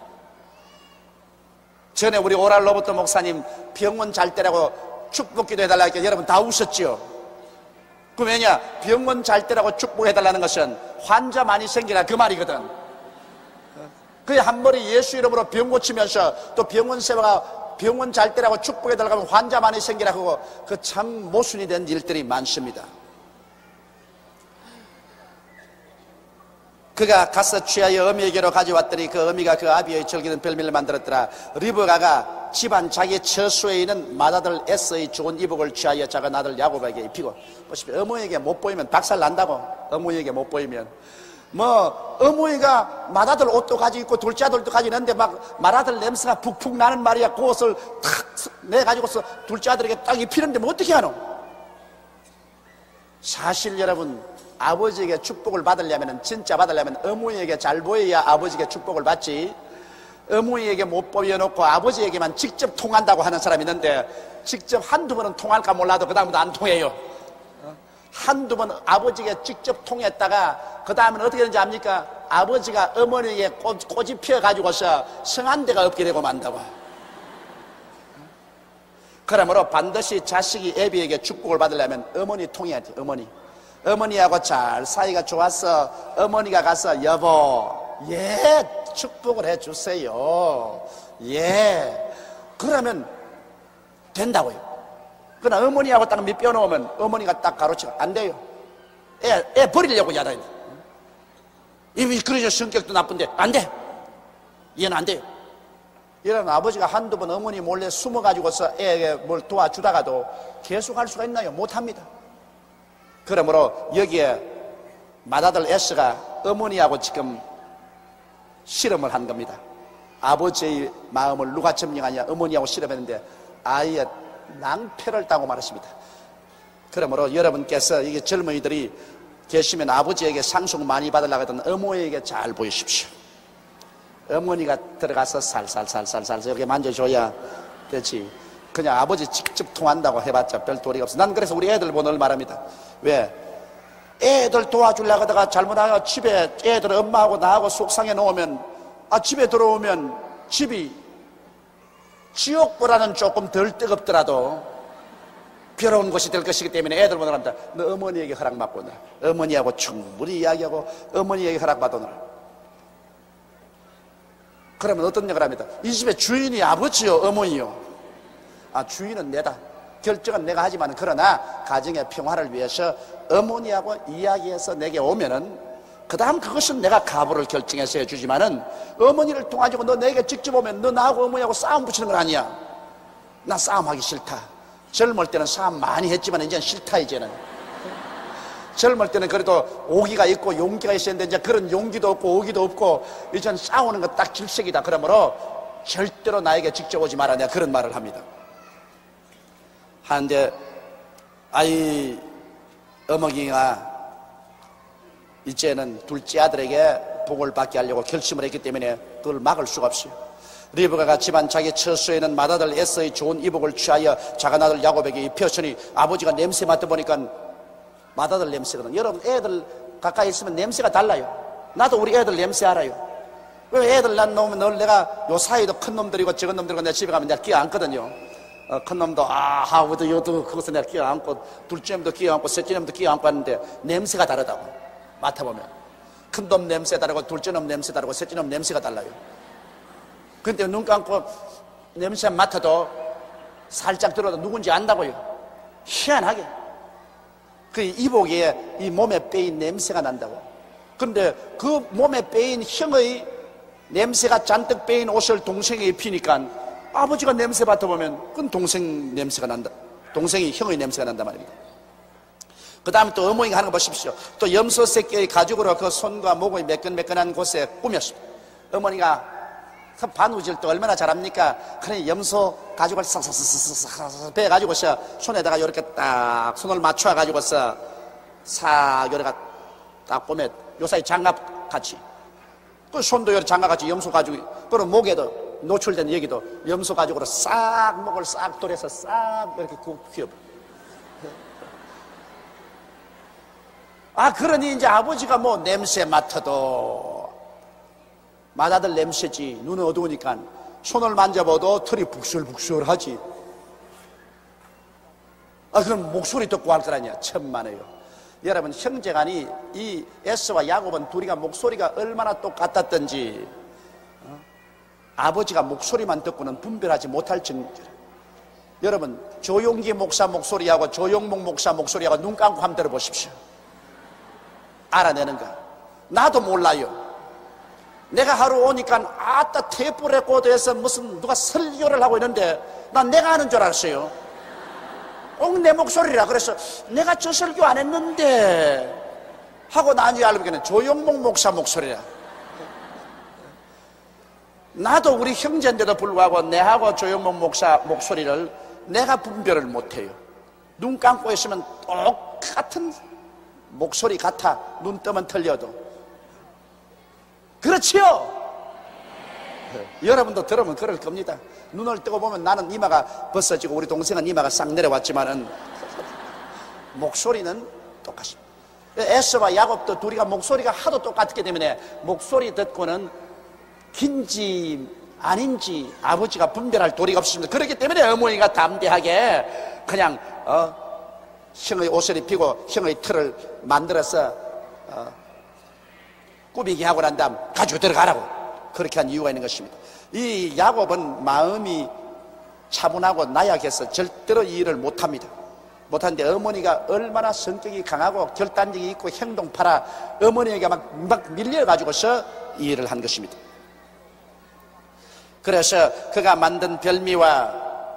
Speaker 1: 전에 우리 오랄 로버트 목사님 병원 잘 때라고 축복기도 해달라고 하니까 여러분 다 웃었지요. 그 왜냐? 병원 잘 때라고 축복해달라는 것은 환자 많이 생기라 그 말이거든. 그게 한 번에 예수 이름으로 병 고치면서 또 병원 세화가 병원 잘 때라고 축복해달라고 하면 환자 많이 생기라 하고 그 참 모순이 된 일들이 많습니다. 그가 가서 취하여 어미에게로 가져왔더니 그 어미가 그 아비의 절기는 별미를 만들었더라. 리브가가 집안 자기 처소에 있는 맏아들 에서의 좋은 이복을 취하여 작은 아들 야곱에게 입히고 보십시오. 어머니에게 못 보이면 박살 난다고. 어머니에게 못 보이면 뭐 어머니가 맏아들 옷도 가지고 있고 둘째 아들도 가지고 있는데 막 맏아들 냄새가 푹푹 나는 말이야. 그 옷을 탁 내가지고서 둘째 아들에게 딱 입히는데 뭐 어떻게 하노? 사실 여러분 아버지에게 축복을 받으려면 진짜 받으려면 어머니에게 잘 보여야 아버지에게 축복을 받지. 어머니에게 못 보여놓고 아버지에게만 직접 통한다고 하는 사람이 있는데 직접 한두 번은 통할까 몰라도 그 다음부터 안 통해요. 한두 번 아버지에게 직접 통했다가 그 다음은 어떻게 되는지 압니까? 아버지가 어머니에게 꽃, 꽃이 피어가지고서 성한 데가 없게 되고 만다고. 그러므로 반드시 자식이 애비에게 축복을 받으려면 어머니 통해야지. 어머니 어머니하고 잘 사이가 좋았어. 어머니가 가서 여보 예 축복을 해주세요. 예 그러면 된다고요. 그러나 어머니하고 딱 밑뼈 놓으면 어머니가 딱 가로치고 안 돼요. 애, 애 버리려고 야단이 이미 그러죠. 성격도 나쁜데 안 돼. 얘는 안 돼요. 이런 아버지가 한두 번 어머니 몰래 숨어가지고서 애에게 뭘 도와주다가도 계속 할 수가 있나요? 못합니다. 그러므로 여기에 맏아들 에스가 어머니하고 지금 실험을 한 겁니다. 아버지의 마음을 누가 점령하냐? 어머니하고 실험했는데 아이의 낭패를 따고 말았습니다. 그러므로 여러분께서 이게 젊은이들이 계시면 아버지에게 상속 많이 받으려고 하던 어머니에게 잘 보이십시오. 어머니가 들어가서 살살살살살 이렇게 만져줘야 되지. 그냥 아버지 직접 통한다고 해봤자 별 도리가 없어. 난 그래서 우리 애들 보는 걸 말합니다. 왜? 애들 도와주려고 하다가 잘못하면 집에 애들 엄마하고 나하고 속상해 놓으면 아 집에 들어오면 집이 지옥보다는 조금 덜 뜨겁더라도 괴로운 곳이 될 것이기 때문에 애들 보는 겁니다. 너 어머니에게 허락받고 오너라. 어머니하고 충분히 이야기하고 어머니에게 허락받고 오너라. 그러면 어떤 얘기를 합니다. 이 집의 주인이 아버지요 어머니요? 아 주인은 내다. 결정은 내가 하지만 그러나 가정의 평화를 위해서 어머니하고 이야기해서 내게 오면은 그 다음 그것은 내가 가부를 결정해서 해주지만은 어머니를 통해가지고 너 내게 직접 오면 너 나하고 어머니하고 싸움 붙이는 건 아니야. 나 싸움하기 싫다. 젊을 때는 싸움 많이 했지만 이제는 싫다. 이제는 젊을 때는 그래도 오기가 있고 용기가 있었는데 이제 그런 용기도 없고 오기도 없고 이제는 싸우는 거 딱 질색이다. 그러므로 절대로 나에게 직접 오지 마라. 내가 그런 말을 합니다. 하는데 아이 어머니가 이제는 둘째 아들에게 복을 받게 하려고 결심을 했기 때문에 그걸 막을 수가 없어요. 리브가가 집안 자기 처소에는 맏아들 에서의 좋은 이복을 취하여 작은 아들 야곱에게 입혔으니 아버지가 냄새 맡아보니까 맏아들 냄새거든. 여러분 애들 가까이 있으면 냄새가 달라요. 나도 우리 애들 냄새 알아요. 왜 애들 난 놓으면 늘 내가 요 사이도 큰 놈들이고 적은 놈들이고 내가 집에 가면 내가 끼어 앉거든요. 어, 큰 놈도 아하 우도 여도 그것을 내가 끼어 앉고 둘째 놈도 끼어 앉고 셋째 놈도 끼어 앉고 하는데 냄새가 다르다고. 맡아보면 큰 놈 냄새 다르고 둘째 놈 냄새 다르고 셋째 놈 냄새가 달라요. 근데 눈 감고 냄새 맡아도 살짝 들어도 누군지 안다고요. 희한하게 그 이복에 이 몸에 빼인 냄새가 난다고. 그런데 그 몸에 빼인 형의 냄새가 잔뜩 빼인 옷을 동생이 입히니까 아버지가 냄새 맡아보면 그건 동생 냄새가 난다. 동생이 형의 냄새가 난단 말입니다. 그 다음에 또 어머니가 하는 거 보십시오. 또 염소 새끼의 가죽으로 그 손과 목의 매끈매끈한 곳에 꾸몄습니다. 어머니가 그 바느질 또 얼마나 잘합니까? 그래 염소 가죽을 싹싹싹싹 베가지고서 손에다가 이렇게 딱 손을 맞춰가지고서 싹 이렇게 딱 보면 요사이 장갑 같이 그 손도 이렇게 장갑 같이 염소 가죽이 그리고 목에도 노출된 여기도 염소 가죽으로 싹 목을 싹 돌려서 싹 이렇게 굽혀. 아 그러니 이제 아버지가 뭐 냄새 맡아도 맏아들 냄새지. 눈은 어두우니까 손을 만져봐도 털이 북슬북슬하지. 아 그럼 목소리 듣고 할 거 아니야. 천만에요. 여러분 형제간이 이 에서와 야곱은 둘이가 목소리가 얼마나 똑같았던지 어? 아버지가 목소리만 듣고는 분별하지 못할 정도로. 여러분 조용기 목사 목소리하고 조용목 목사 목소리하고 눈 감고 한번 들어보십시오. 알아내는가? 나도 몰라요. 내가 하루 오니까 아따 테이프 레코더에서 무슨 누가 설교를 하고 있는데 난 내가 하는 줄 알았어요. 꼭 내 목소리라. 그래서 내가 저 설교 안 했는데 하고 나중에 알고 보니까 조용목 목사 목소리라. 나도 우리 형제인데도 불구하고 내하고 조용목 목사 목소리를 내가 분별을 못해요. 눈 감고 있으면 똑같은 목소리 같아. 눈 뜨면 틀려도. 그렇지요? 네. 여러분도 들으면 그럴 겁니다. 눈을 뜨고 보면 나는 이마가 벗어지고 우리 동생은 이마가 싹 내려왔지만은 목소리는 똑같습니다. 에서와 야곱도 둘이가 목소리가 하도 똑같기 때문에 목소리 듣고는 긴지 아닌지 아버지가 분별할 도리가 없습니다. 그렇기 때문에 어머니가 담대하게 그냥 어, 형의 옷을 입히고 형의 틀을 만들어서 어, 꾸미게 하고 난 다음 가지고 들어가라고 그렇게 한 이유가 있는 것입니다. 이 야곱은 마음이 차분하고 나약해서 절대로 이 일을 못합니다. 못하는데 어머니가 얼마나 성격이 강하고 결단력이 있고 행동파라 어머니에게 막, 막 밀려가지고서 이 일을 한 것입니다. 그래서 그가 만든 별미와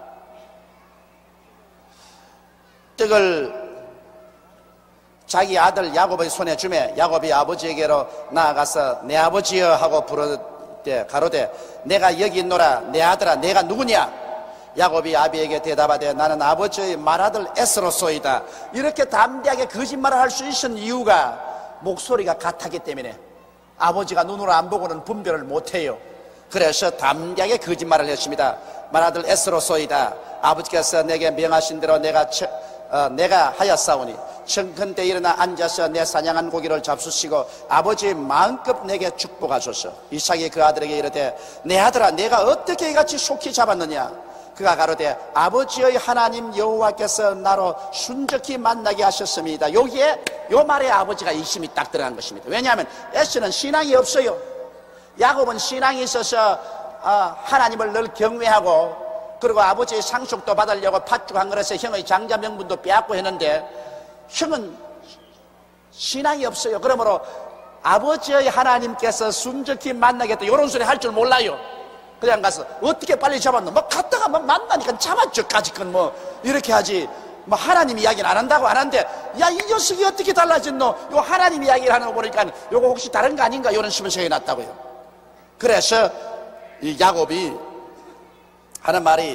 Speaker 1: 떡을 자기 아들 야곱의 손에 주매 야곱이 아버지에게로 나아가서 내 아버지여 하고 부르되 가로되 내가 여기 있노라. 내 아들아 내가 누구냐? 야곱이 아비에게 대답하되 나는 아버지의 맏아들 에스로소이다. 이렇게 담대하게 거짓말을 할 수 있는 이유가 목소리가 같았기 때문에 아버지가 눈으로 안 보고는 분별을 못해요. 그래서 담대하게 거짓말을 했습니다. 맏아들 에스로소이다. 아버지께서 내게 명하신 대로 내가 처, 어, 내가 하였사오니 청컨대 일어나 앉아서 내 사냥한 고기를 잡수시고 아버지 마음껏 내게 축복하소서. 이삭이 그 아들에게 이르되 내 아들아 내가 어떻게 이같이 속히 잡았느냐? 그가 가로되 아버지의 하나님 여호와께서 나로 순적히 만나게 하셨습니다. 여기에 요 말에 아버지가 이심이 딱 들어간 것입니다. 왜냐하면 에스는 신앙이 없어요. 야곱은 신앙이 있어서 어, 하나님을 늘 경외하고 그리고 아버지의 상속도 받으려고 팥죽 한 그릇에 형의 장자 명분도 빼앗고 했는데 형은 신앙이 없어요. 그러므로 아버지의 하나님께서 순적히 만나겠다 이런 소리 할 줄 몰라요. 그냥 가서 어떻게 빨리 잡았노? 뭐 갔다가 뭐 만나니까 잡았죠. 까짓건 뭐 이렇게 하지. 뭐 하나님 이야기는 안 한다고 안 하는데 야 이 녀석이 어떻게 달라졌노? 요 하나님 이야기를 하는 거 보니까 요거 혹시 다른 거 아닌가? 이런 식으로 생각이 났다고요. 그래서 이 야곱이 하는 말이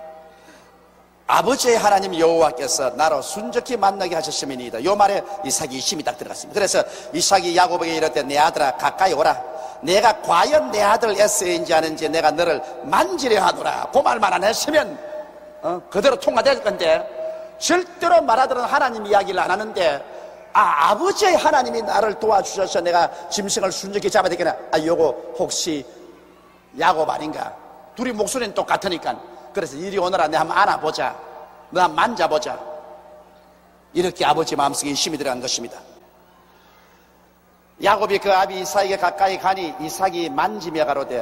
Speaker 1: 아버지의 하나님 여호와께서 나로 순적히 만나게 하셨음이니이다. 요 말에 이삭이 힘이 딱 들어갔습니다. 그래서 이삭이 야곱에게 이르되 내 아들아 가까이 오라. 내가 과연 내 아들 에서인지 아는지 내가 너를 만지려 하노라. 그 말만 안 했으면 어, 그대로 통과될 건데 절대로 맏아들은 하나님 이야기를 안 하는데 아 아버지의 하나님이 나를 도와주셔서 내가 짐승을 순적히 잡아야 되겠나. 아 요거 혹시 야곱 아닌가. 둘이 목소리는 똑같으니까 그래서 이리 오너라. 내 한번 안아보자. 너 한번 만져보자. 이렇게 아버지 마음속에 힘이 들어간 것입니다. 야곱이 그 아비 이삭에게 가까이 가니 이삭이 만지며 가로되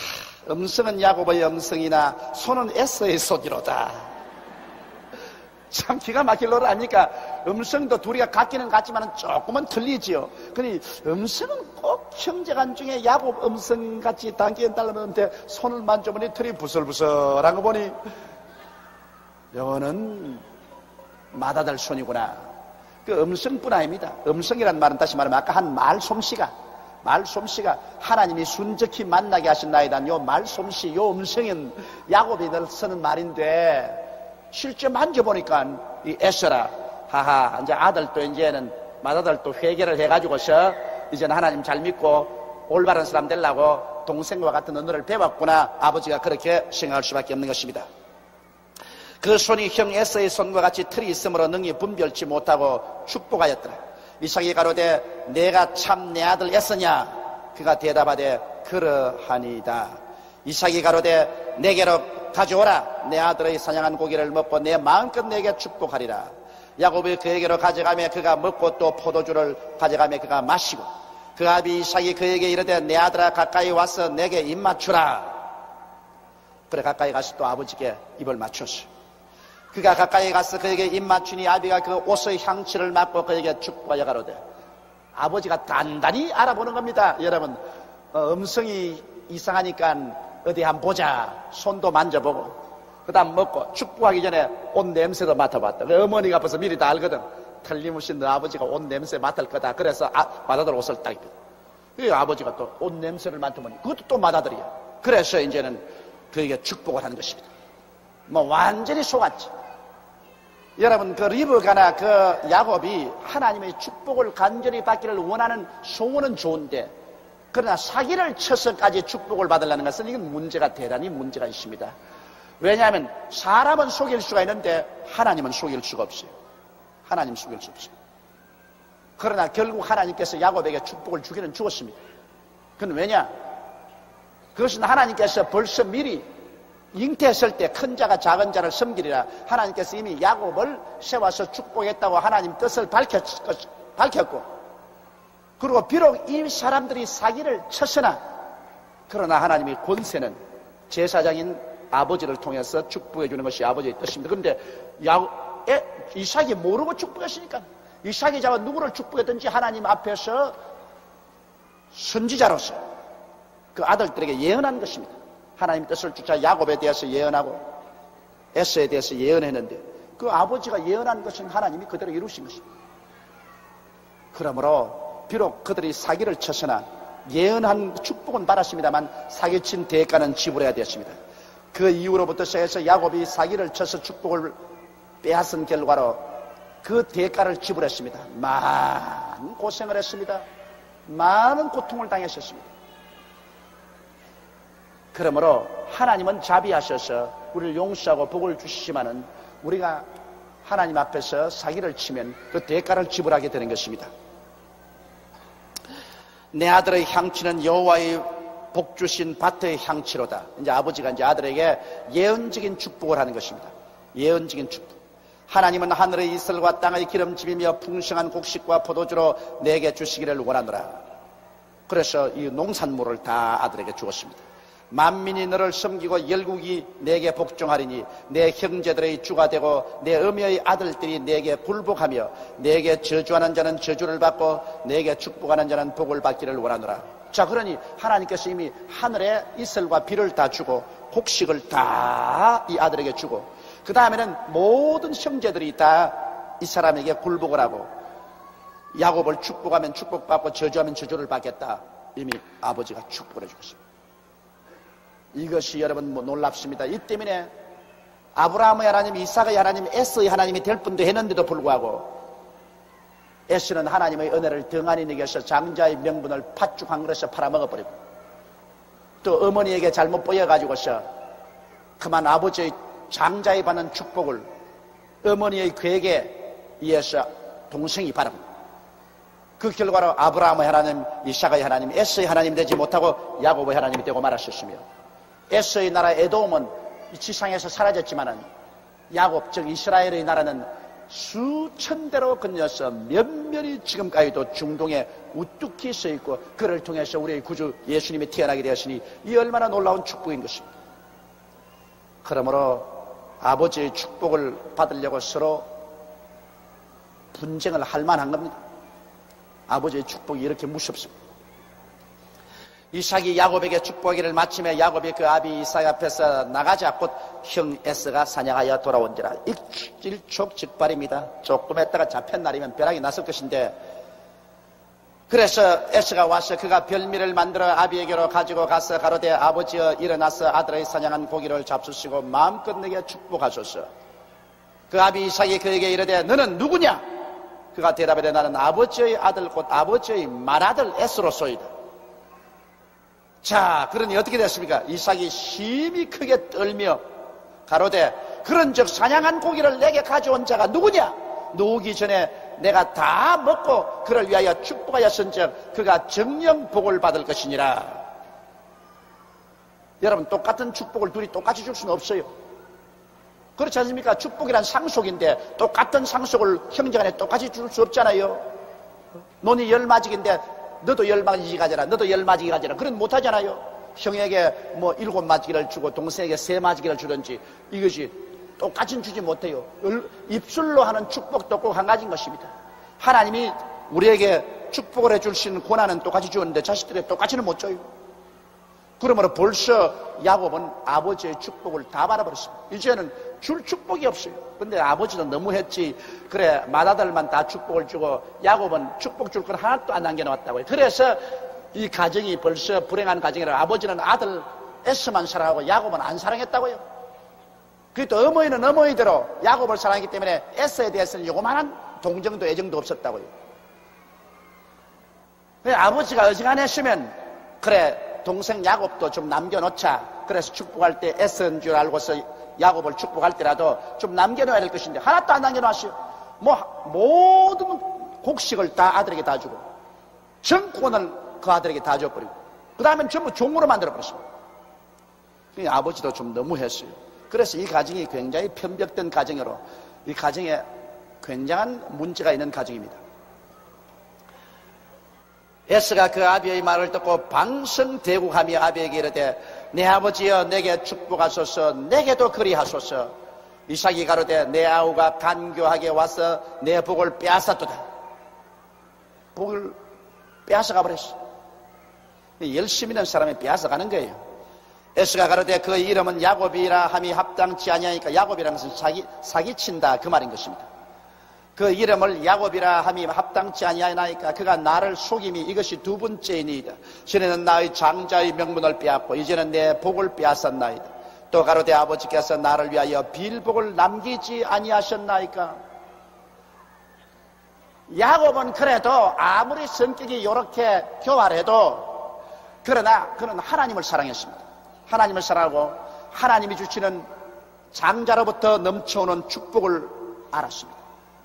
Speaker 1: 음성은 야곱의 음성이나 손은 에서의 손이로다. 참 기가 막힐 노래 아닙니까? 음성도 둘이가 같기는 같지만 조금은 틀리지요. 그러니 음성은 꼭 형제간 중에 야곱 음성같이 단기엔 달라는데 손을 만져보니 털이 부슬부슬한 거 보니 영어는 마다들 손이구나. 그 음성뿐 아닙니다. 음성이란 말은 다시 말하면 아까 한 말솜씨가 말솜씨가 하나님이 순적히 만나게 하신 나이단 요 말솜씨, 요 음성은 야곱이 늘 쓰는 말인데 실제 만져보니까 이 에서라 하하 이제 아들도 이제는 맏아들도 회개를 해가지고서 이제는 하나님 잘 믿고 올바른 사람 되려고 동생과 같은 언어를 배웠구나. 아버지가 그렇게 생각할 수밖에 없는 것입니다. 그 손이 형 에서의 손과 같이 틀이 있으므로 능히 분별치 못하고 축복하였더라. 이삭이 가로되 내가 참 내 아들 에서냐? 그가 대답하되 그러하니이다. 이삭이 가로되 내게로 가져오라. 내 아들의 사냥한 고기를 먹고 내 마음껏 내게 축복하리라. 야곱이 그에게로 가져가며 그가 먹고 또 포도주를 가져가며 그가 마시고 그 아비 이삭이 그에게 이르되 내 아들아 가까이 와서 내게 입 맞추라. 그래 가까이 가서 또 아버지께 입을 맞췄어. 그가 가까이 가서 그에게 입 맞추니 아비가 그 옷의 향취를 맡고 그에게 축복하여 가로되 아버지가 단단히 알아보는 겁니다. 여러분 어, 음성이 이상하니까 어디 한번 보자. 손도 만져보고 그 다음 먹고 축복하기 전에 옷 냄새도 맡아봤다. 그 어머니가 벌써 미리 다 알거든. 틀림없이 너 아버지가 옷 냄새 맡을 거다. 그래서 아, 맏아들 옷을 딱 입혀. 그 아버지가 또 옷 냄새를 맡으면 그것도 또 맏아들이야. 그래서 이제는 그에게 축복을 하는 것입니다. 뭐 완전히 속았지. 여러분 그 리브가나 그 야곱이 하나님의 축복을 간절히 받기를 원하는 소원은 좋은데 그러나 사기를 쳐서까지 축복을 받으려는 것은 이건 문제가 대단히 문제가 있습니다. 왜냐하면 사람은 속일 수가 있는데 하나님은 속일 수가 없어요. 하나님 속일 수 없어요. 그러나 결국 하나님께서 야곱에게 축복을 주기는 주었습니다. 그건 왜냐? 그것은 하나님께서 벌써 미리 잉태했을 때 큰 자가 작은 자를 섬기리라. 하나님께서 이미 야곱을 세워서 축복했다고 하나님 뜻을 밝혔, 밝혔고 그리고 비록 이 사람들이 사기를 쳤으나 그러나 하나님의 권세는 제사장인 아버지를 통해서 축복해 주는 것이 아버지의 뜻입니다. 그런데 야, 에, 이삭이 모르고 축복했으니까 이삭이 자가 누구를 축복했든지 하나님 앞에서 선지자로서 그 아들들에게 예언한 것입니다. 하나님 뜻을 쫓아 야곱에 대해서 예언하고 에서에 대해서 예언했는데 그 아버지가 예언한 것은 하나님이 그대로 이루신 것입니다. 그러므로 비록 그들이 사기를 쳤으나 예언한 축복은 받았습니다만 사기친 대가는 지불해야 되었습니다. 그 이후로부터 시작해서 야곱이 사기를 쳐서 축복을 빼앗은 결과로 그 대가를 지불했습니다. 많은 고생을 했습니다. 많은 고통을 당했었습니다. 그러므로 하나님은 자비하셔서 우리를 용서하고 복을 주시지만은 우리가 하나님 앞에서 사기를 치면 그 대가를 지불하게 되는 것입니다. 내 아들의 향취는 여호와의 복 주신 밭의 향취로다. 이제 아버지가 이제 아들에게 예언적인 축복을 하는 것입니다. 예언적인 축복. 하나님은 하늘의 이슬과 땅의 기름짐이며 풍성한 곡식과 포도주로 내게 주시기를 원하노라. 그래서 이 농산물을 다 아들에게 주었습니다. 만민이 너를 섬기고 열국이 내게 복종하리니 내 형제들의 주가 되고 내 어미의 아들들이 내게 굴복하며 내게 저주하는 자는 저주를 받고 내게 축복하는 자는 복을 받기를 원하노라. 자, 그러니 하나님께서 이미 하늘에 이슬과 비를 다 주고 곡식을 다 이 아들에게 주고 그 다음에는 모든 형제들이 다 이 사람에게 굴복을 하고 야곱을 축복하면 축복받고 저주하면 저주를 받겠다. 이미 아버지가 축복을 해주었습니다. 이것이 여러분 뭐 놀랍습니다. 이 때문에 아브라함의 하나님, 이삭의 하나님, 에서의 하나님이 될 뻔도 했는데도 불구하고 에서는 하나님의 은혜를 등한히 이겨서 장자의 명분을 팥죽 한 그릇에 팔아먹어버리고 또 어머니에게 잘못 보여가지고서 그만 아버지의 장자의 받는 축복을 어머니의 계획에 의해서 동생이 받아먹고 그 결과로 아브라함의 하나님, 이삭의 하나님, 에서의 하나님이 되지 못하고 야곱의 하나님이 되고 말았었으며 에서의 나라 에돔은 이 지상에서 사라졌지만은 야곱 즉 이스라엘의 나라는 수천 대로 건너서 면면이 지금까지도 중동에 우뚝히 서 있고 그를 통해서 우리의 구주 예수님이 태어나게 되었으니 이 얼마나 놀라운 축복인 것입니다. 그러므로 아버지의 축복을 받으려고 서로 분쟁을 할 만한 겁니다. 아버지의 축복이 이렇게 무섭습니다. 이삭이 야곱에게 축복하기를 마침에 야곱이 그 아비 이삭 앞에서 나가자 곧 형 에서가 사냥하여 돌아온지라. 일촉즉발입니다. 조금 했다가 잡힌 날이면 벼락이 났을 것인데, 그래서 에서가 와서 그가 별미를 만들어 아비에게로 가지고 가서 가로되 아버지여 일어나서 아들의 사냥한 고기를 잡수시고 마음껏 내게 축복하소서. 그 아비 이삭이 그에게 이르되 너는 누구냐? 그가 대답하되 나는 아버지의 아들 곧 아버지의 맏아들 에서로소이다. 자, 그러니 어떻게 됐습니까? 이삭이 심히 크게 떨며 가로되 그런즉 사냥한 고기를 내게 가져온 자가 누구냐? 누우기 전에 내가 다 먹고 그를 위하여 축복하였은즉 그가 정령 복을 받을 것이니라. 여러분, 똑같은 축복을 둘이 똑같이 줄 수는 없어요. 그렇지 않습니까? 축복이란 상속인데 똑같은 상속을 형제간에 똑같이 줄 수 없잖아요. 논이 열마지기인데 너도 열마지기 가져라, 너도 열마지기 가져라, 그런 못하잖아요. 형에게 뭐 일곱 마지기를 주고 동생에게 세 마지기를 주든지 이것이 똑같이 주지 못해요. 입술로 하는 축복도 꼭 한 가지인 것입니다. 하나님이 우리에게 축복을 해줄 수 있는 권한은 똑같이 주었는데 자식들에게 똑같이는 못 줘요. 그러므로 벌써 야곱은 아버지의 축복을 다 받아버렸습니다. 이제는 줄 축복이 없어요. 근데 아버지도 너무했지. 그래, 맏아들만 다 축복을 주고 야곱은 축복 줄 건 하나도 안 남겨놓았다고요. 그래서 이 가정이 벌써 불행한 가정이라 아버지는 아들 에서만 사랑하고 야곱은 안 사랑했다고요. 그게 또 어머니는 어머니대로 야곱을 사랑했기 때문에 에서에 대해서는 요만한 동정도 애정도 없었다고요. 아버지가 어지간했으면 그래, 동생 야곱도 좀 남겨놓자. 그래서 축복할 때 에서인 줄 알고서 야곱을 축복할 때라도 좀 남겨놓아야 될 것인데 하나도 안 남겨놓았어요. 뭐 모든 곡식을 다 아들에게 다 주고 정권을 그 아들에게 다 줘버리고 그 다음엔 전부 종으로 만들어버렸습니다. 아버지도 좀 너무했어요. 그래서 이 가정이 굉장히 편벽된 가정으로 이 가정에 굉장한 문제가 있는 가정입니다. 에서가 그 아비의 말을 듣고 방성대국하며 아비에게 이르되 내 아버지여 내게 축복하소서, 내게도 그리하소서. 이삭이 가로되 내 아우가 간교하게 와서 내 복을 빼앗았도다. 복을 빼앗아가 버렸어. 열심히 있는 사람이 빼앗아가는 거예요. 에서가 가로되 그 이름은 야곱이라 함이 합당치 아니하니까, 야곱이라는 것은 사기, 사기친다 그 말인 것입니다. 그 이름을 야곱이라 함이 합당치 아니하니까 그가 나를 속임이 이것이 두 번째이니이다. 전에는 나의 장자의 명분을 빼앗고 이제는 내 복을 빼앗았나이다. 또 가로되 아버지께서 나를 위하여 빌복을 남기지 아니하셨나이까. 야곱은 그래도 아무리 성격이 이렇게 교활해도 그러나 그는 하나님을 사랑했습니다. 하나님을 사랑하고 하나님이 주시는 장자로부터 넘쳐오는 축복을 알았습니다.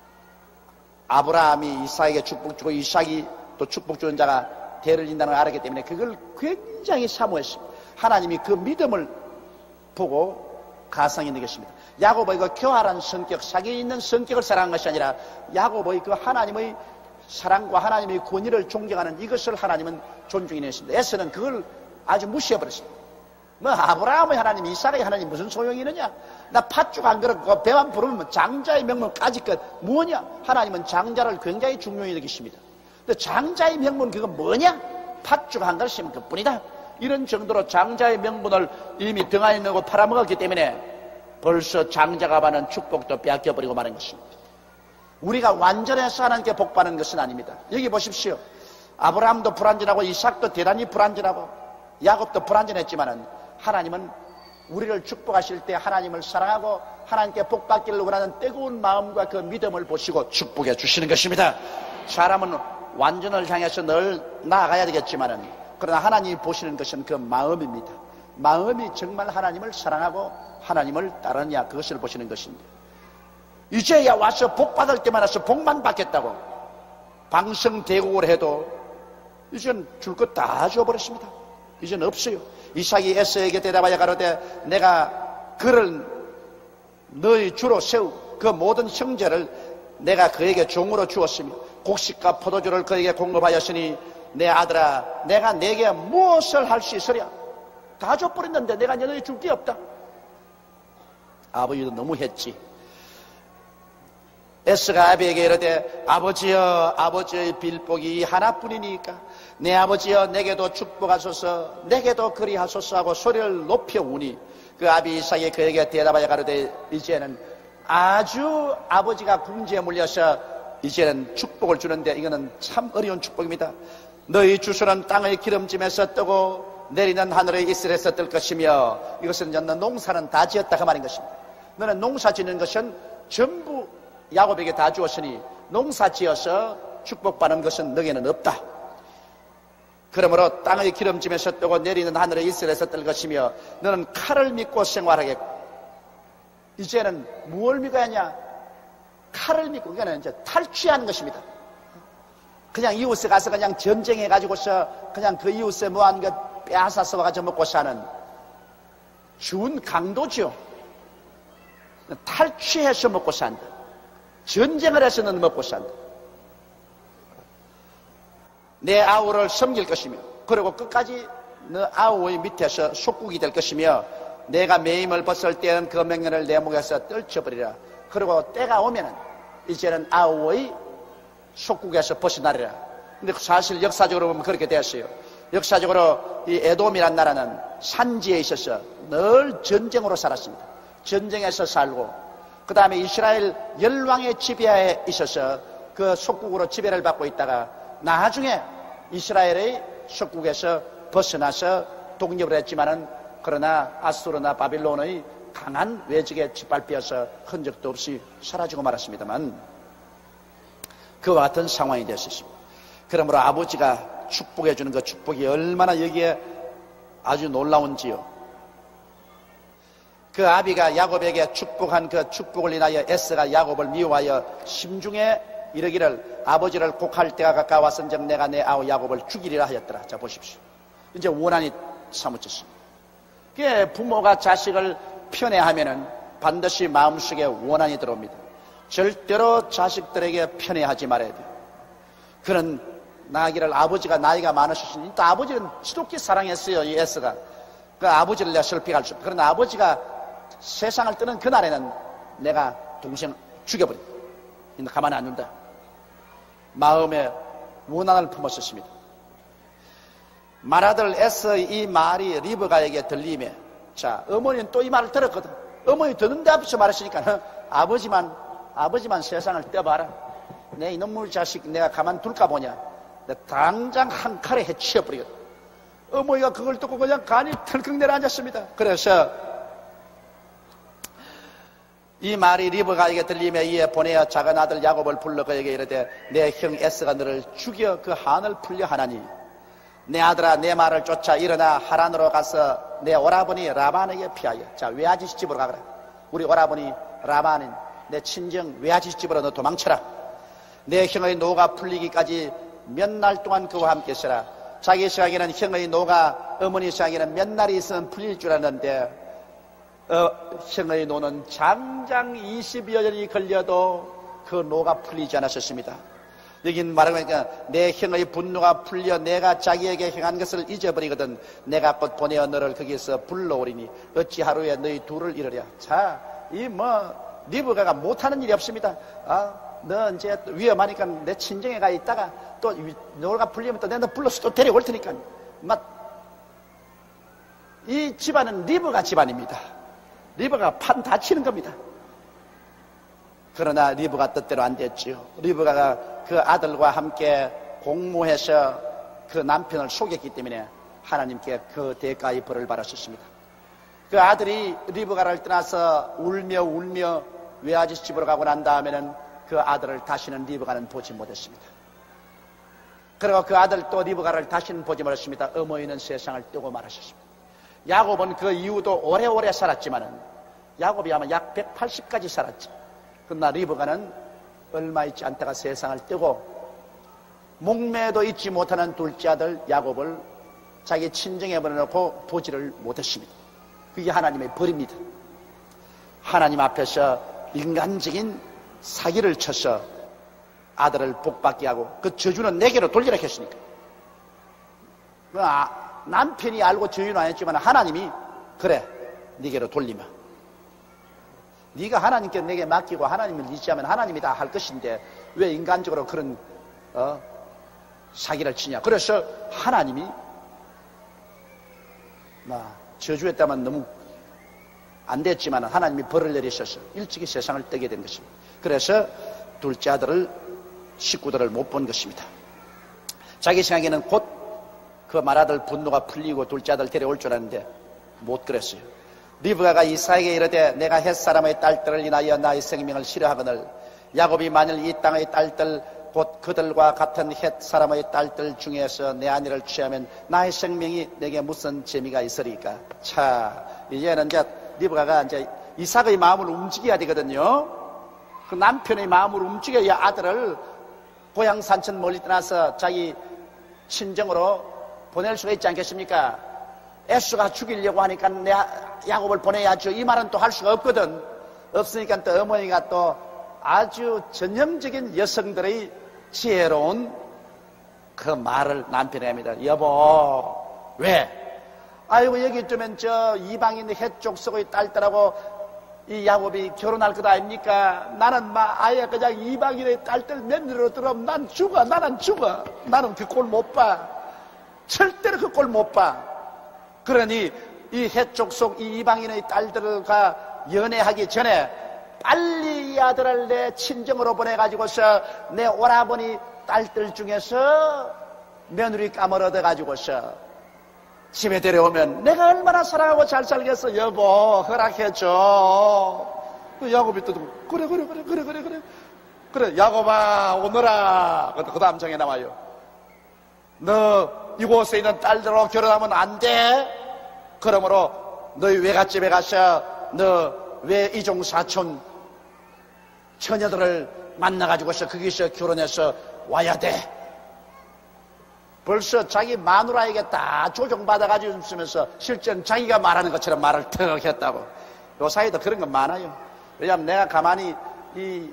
Speaker 1: 아브라함이 이삭에게 축복 주고 이삭이 또 축복 주는 자가 대를 인다는 걸 알았기 때문에 그걸 굉장히 사모했습니다. 하나님이 그 믿음을 보고 가상이 있는 것입니다. 야곱의 그 교활한 성격, 사기 있는 성격을 사랑한 것이 아니라 야곱의 그 하나님의 사랑과 하나님의 권위를 존경하는 이것을 하나님은 존중해 냈습니다. 에서는 그걸 아주 무시해버렸습니다. 뭐 아브라함의 하나님, 이삭의 하나님 무슨 소용이 있느냐? 나 팥죽 안 그렇고 배만 부르면 장자의 명문까지 것 뭐냐? 하나님은 장자를 굉장히 중요히 여기십니다. 근데 장자의 명문 그거 뭐냐? 팥죽 한 그릇이면 그뿐이다. 이런 정도로 장자의 명분을 이미 등한히 넣고 팔아먹었기 때문에 벌써 장자가 받는 축복도 빼앗겨버리고 마는 것입니다. 우리가 완전해서 하나님께 복받는 것은 아닙니다. 여기 보십시오. 아브라함도 불완전하고 이삭도 대단히 불완전하고 야곱도 불완전했지만은 하나님은 우리를 축복하실 때 하나님을 사랑하고 하나님께 복받기를 원하는 뜨거운 마음과 그 믿음을 보시고 축복해 주시는 것입니다. 사람은 완전을 향해서 늘 나아가야 되겠지만은 그러나 하나님이 보시는 것은 그 마음입니다. 마음이 정말 하나님을 사랑하고 하나님을 따르냐 그것을 보시는 것입니다. 이제야 와서 복 받을 때만 와서 복만 받겠다고 방성대국을 해도 이젠 줄 것 다 줘버렸습니다. 이젠 없어요. 이삭이 에서에게 대답하여 가로되 내가 그를 너희 주로 세우 그 모든 형제를 내가 그에게 종으로 주었으며 곡식과 포도주를 그에게 공급하였으니 내 아들아 내가 내게 무엇을 할 수 있으랴. 다 줘버렸는데 내가 너희 줄 게 없다. 아버지도 너무 했지. 에스가 아비에게 이르되 아버지여 아버지의 빌복이 하나뿐이니까 내 아버지여 내게도 축복하소서 내게도 그리하소서 하고 소리를 높여 우니 그 아비 이삭이 그에게 대답하여 가로되 이제는 아주 아버지가 궁지에 물려서 이제는 축복을 주는데 이거는 참 어려운 축복입니다. 너희 주소는 땅의 기름짐에서 뜨고 내리는 하늘의 이슬에서 뜰 것이며 이것은 너 농사는 다 지었다 그 말인 것입니다. 너는 농사 짓는 것은 전부 야곱에게 다 주었으니 농사 지어서 축복받는 것은 너에게는 없다. 그러므로 땅의 기름짐에서 뜨고 내리는 하늘의 이슬에서 뜰 것이며 너는 칼을 믿고 생활하겠고 이제는 무엇을 믿어야 하냐? 칼을 믿고 이거는 이제 탈취하는 것입니다. 그냥 이웃에 가서 그냥 전쟁해가지고서 그냥 그 이웃에 뭐한 것 빼앗아서 와가지고 먹고 사는 준 강도죠. 탈취해서 먹고 산다. 전쟁을 해서는 먹고 산다. 내 아우를 섬길 것이며 그리고 끝까지 너 아우의 밑에서 속국이 될 것이며 내가 매임을 벗을 때는 그 명령을 내 목에서 떨쳐버리라. 그리고 때가 오면은 이제는 아우의 속국에서 벗어나리라. 근데 사실 역사적으로 보면 그렇게 되었어요. 역사적으로 이 에돔이란 나라는 산지에 있어서 늘 전쟁으로 살았습니다. 전쟁에서 살고 그 다음에 이스라엘 열왕의 지배하에 있어서 그 속국으로 지배를 받고 있다가 나중에 이스라엘의 속국에서 벗어나서 독립을 했지만은 그러나 아수르나 바빌론의 강한 외적에 짓밟혀서 흔적도 없이 사라지고 말았습니다만 그와 같은 상황이 되었습니다. 그러므로 아버지가 축복해 주는 그 축복이 얼마나 여기에 아주 놀라운지요. 그 아비가 야곱에게 축복한 그 축복을 인하여 에스가 야곱을 미워하여 심중에 이르기를 아버지를 곡할 때가 가까웠은즉 내가 내 아우 야곱을 죽이리라 하였더라. 자 보십시오. 이제 원한이 사무쳤습니다. 그게 부모가 자식을 편애하면은 반드시 마음속에 원한이 들어옵니다. 절대로 자식들에게 편애하지 말아야 돼요. 그런 나기를 아버지가 나이가 많으셨으니 또 아버지는 지독히 사랑했어요. 이 에스가. 그 아버지를 내가 설득할 수 없고 그러나 아버지가 세상을 뜨는 그날에는 내가 동생 죽여버린다. 가만히 안 둔다. 마음에 원한을 품었습니다. 맏아들 에스의 이 말이 리브가에게 들리며 자 어머니는 또 이 말을 들었거든. 어머니 듣는데 앞에서 말했으니까 아버지만 아버지만 세상을 떼봐라. 내 이놈의 자식 내가 가만 둘까 보냐. 내가 당장 한 칼에 해치워버리거든. 어머니가 그걸 듣고 그냥 간이 털컥 내려앉았습니다. 그래서 이 말이 리브가에게 들리며 이에 보내어 작은 아들 야곱을 불러 그에게 이르되 내 형 에스가 너를 죽여 그 한을 풀려 하나니 내 아들아 내 말을 쫓아 일어나 하란으로 가서 내 오라버니 라반에게 피하여 자 외아지 집으로 가거라. 우리 오라버니 라반인 내 친정 외아지 집으로 너 도망쳐라. 내 형의 노가 풀리기까지 몇 날 동안 그와 함께 있어라. 자기 생각에는 형의 노가 어머니 생각에는 몇 날이 있으면 풀릴 줄 알았는데 어, 형의 노는 장장 이십여 년이 걸려도 그 노가 풀리지 않았었습니다. 여긴 말하니까 내 형의 분노가 풀려 내가 자기에게 행한 것을 잊어버리거든 내가 곧 보내어 너를 거기에서 불러오리니 어찌 하루에 너희 둘을 이르랴. 자, 이 뭐 리브가가 못하는 일이 없습니다. 아, 너 이제 위험하니까 내 친정에 가 있다가 또 노가 풀리면 또 내가 너 불러서 또 데려올 테니까 막 이 집안은 리브가 집안입니다. 리브가 판 다 치는 겁니다. 그러나 리브가 뜻대로 안 됐지요. 리브가가 그 아들과 함께 공모해서 그 남편을 속였기 때문에 하나님께 그 대가의 벌을 받았었습니다. 그 아들이 리브가를 떠나서 울며 울며 외아지 집으로 가고 난 다음에는 그 아들을 다시는 리브가는 보지 못했습니다. 그리고 그 아들 또 리브가를 다시는 보지 못했습니다. 어머니는 세상을 뜨고 말하셨습니다. 야곱은 그 이후도 오래오래 살았지만은 야곱이 아마 약 백팔십까지 살았지. 그러나 리브가는 얼마 있지 않다가 세상을 뜨고 목매도 잊지 못하는 둘째 아들 야곱을 자기 친정에 보내놓고 보지를 못했습니다. 그게 하나님의 벌입니다. 하나님 앞에서 인간적인 사기를 쳐서 아들을 복받게 하고 그 저주는 내게로 돌리라 했으니까. 남편이 알고 저주는 안 했지만 하나님이 그래 네게로 돌리마. 네가 하나님께 내게 맡기고 하나님을 의지하면 하나님이 다 할 것인데 왜 인간적으로 그런 어, 사기를 치냐. 그래서 하나님이 나 저주했다면 너무 안 됐지만 하나님이 벌을 내리셔서 일찍이 세상을 떠게 된 것입니다. 그래서 둘째 아들을 식구들을 못 본 것입니다. 자기 생각에는 곧 그 맏아들 분노가 풀리고 둘째 아들 데려올 줄 알았는데 못 그랬어요. 리브가가 이삭에게 이르되 내가 햇사람의 딸들을 인하여 나의 생명을 싫어하거늘 야곱이 만일 이 땅의 딸들 곧 그들과 같은 햇사람의 딸들 중에서 내 아내를 취하면 나의 생명이 내게 무슨 재미가 있으리까. 자, 이제는 이제 리브가가 이제 이삭의 마음을 움직여야 되거든요. 그 남편의 마음을 움직여야 아들을 고향 산천 멀리 떠나서 자기 친정으로 보낼 수가 있지 않겠습니까? 에스가 죽이려고 하니까 내 야곱을 보내야죠. 이 말은 또 할 수가 없거든. 없으니까 또 어머니가 또 아주 전형적인 여성들의 지혜로운 그 말을 남편에 합니다. 여보, 왜? 아이고, 여기쯤엔 저 이방인 해족속의 딸들하고 이 야곱이 결혼할 것 아닙니까? 나는 막 아예 그냥 이방인의 딸들 며느리로 들어오면 난 죽어. 나는 죽어. 나는 그 꼴 못 봐. 절대로 그 꼴 못 봐. 그러니 이 해족속 이 이방인의 딸들과 연애하기 전에 빨리 이 아들을 내 친정으로 보내가지고서 내 오라버니 딸들 중에서 며느리 감을 얻어가지고서 집에 데려오면 내가 얼마나 사랑하고 잘 살겠어. 여보, 허락해줘. 그 야곱이 또 그래 그래 그래 그래 그래 그래 그래 야곱아 오너라. 그 다음 장에 나와요. 너 이곳에 있는 딸들하고 결혼하면 안 돼. 그러므로 너희 외갓집에 가서 너 외이종 사촌 처녀들을 만나가지고서 거기서 결혼해서 와야 돼. 벌써 자기 마누라에게 다 조종받아가지고 있으면서 실제는 자기가 말하는 것처럼 말을 턱 했다고. 요 사이도 그런 거 많아요. 왜냐하면 내가 가만히 이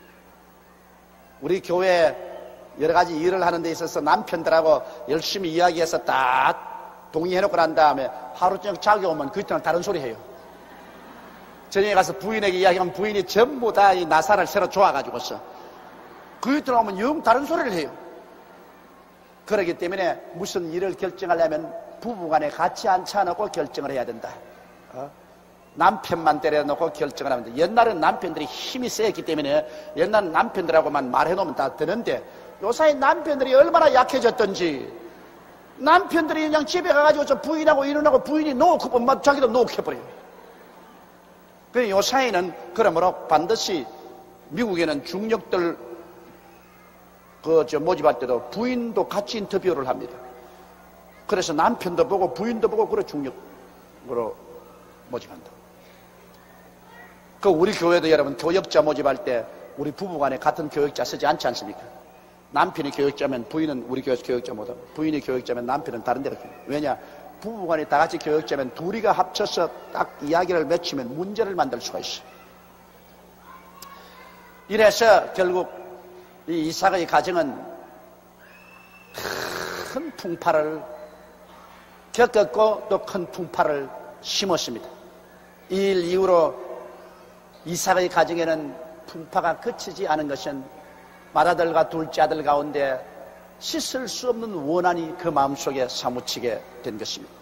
Speaker 1: 우리 교회 여러 가지 일을 하는 데 있어서 남편들하고 열심히 이야기해서 딱 동의해놓고 난 다음에 하루 저녁 자기 오면 그 이튿날 다른 소리 해요. 저녁에 가서 부인에게 이야기하면 부인이 전부 다 이 나사를 새로 좋아가지고서 그 이튿날 오면 영 다른 소리를 해요. 그렇기 때문에 무슨 일을 결정하려면 부부간에 같이 앉혀놓고 결정을 해야 된다. 어? 남편만 때려놓고 결정을 하면 돼. 옛날엔 남편들이 힘이 세었기 때문에 옛날 남편들하고만 말해놓으면 다 되는데 요사이 남편들이 얼마나 약해졌던지 남편들이 그냥 집에 가가지고 저 부인하고 이혼하고 부인이 놓고 엄마 자기도 놓고 해버려요. 그 요사이는 그러므로 반드시 미국에는 중력들 그 저 모집할 때도 부인도 같이 인터뷰를 합니다. 그래서 남편도 보고 부인도 보고 그래 중력으로 모집한다. 그 우리 교회도 여러분 교역자 모집할 때 우리 부부간에 같은 교역자 쓰지 않지 않습니까? 남편이 교역자면 부인은 우리 교회에서 교역자 못하고 부인이 교역자면 남편은 다른 데로 교역. 왜냐? 부부간에 다 같이 교역자면 둘이가 합쳐서 딱 이야기를 맺히면 문제를 만들 수가 있어. 이래서 결국 이 이삭의 가정은 큰 풍파를 겪었고 또 큰 풍파를 심었습니다. 이 일 이후로 이삭의 가정에는 풍파가 그치지 않은 것은 맏아들과 둘째 아들 가운데 씻을 수 없는 원한이 그 마음속에 사무치게 된 것입니다.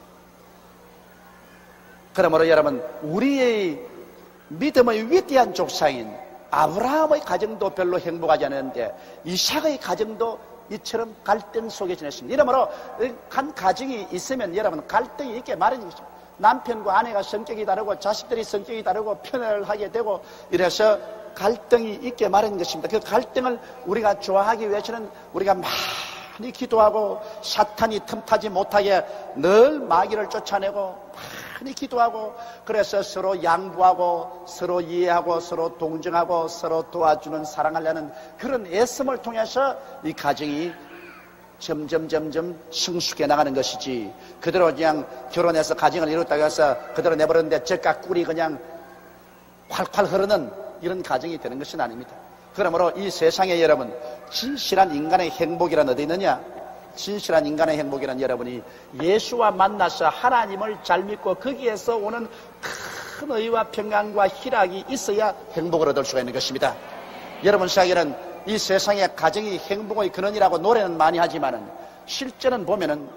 Speaker 1: 그러므로 여러분 우리의 믿음의 위대한 족상인 아브라함의 가정도 별로 행복하지 않았는데 이삭의 가정도 이처럼 갈등 속에 지냈습니다. 이러므로 한 가정이 있으면 여러분 갈등이 있게 마련인 것입니다. 남편과 아내가 성격이 다르고 자식들이 성격이 다르고 편애를 하게 되고 이래서 갈등이 있게 마련인 것입니다. 그 갈등을 우리가 좋아하기 위해서는 우리가 많이 기도하고 사탄이 틈타지 못하게 늘 마귀를 쫓아내고 많이 기도하고 그래서 서로 양보하고 서로 이해하고 서로 동정하고 서로 도와주는 사랑하려는 그런 애씀을 통해서 이 가정이 점점 점점 성숙해 나가는 것이지 그대로 그냥 결혼해서 가정을 이뤘다고 해서 그대로 내버렸는데 젖과 꿀이 그냥 콸콸 흐르는 이런 가정이 되는 것은 아닙니다. 그러므로 이 세상에 여러분 진실한 인간의 행복이란 어디 있느냐? 진실한 인간의 행복이란 여러분이 예수와 만나서 하나님을 잘 믿고 거기에서 오는 큰 의와 평강과 희락이 있어야 행복을 얻을 수가 있는 것입니다. 여러분 생각에는 이 세상의 가정이 행복의 근원이라고 노래는 많이 하지만은 실제는 보면은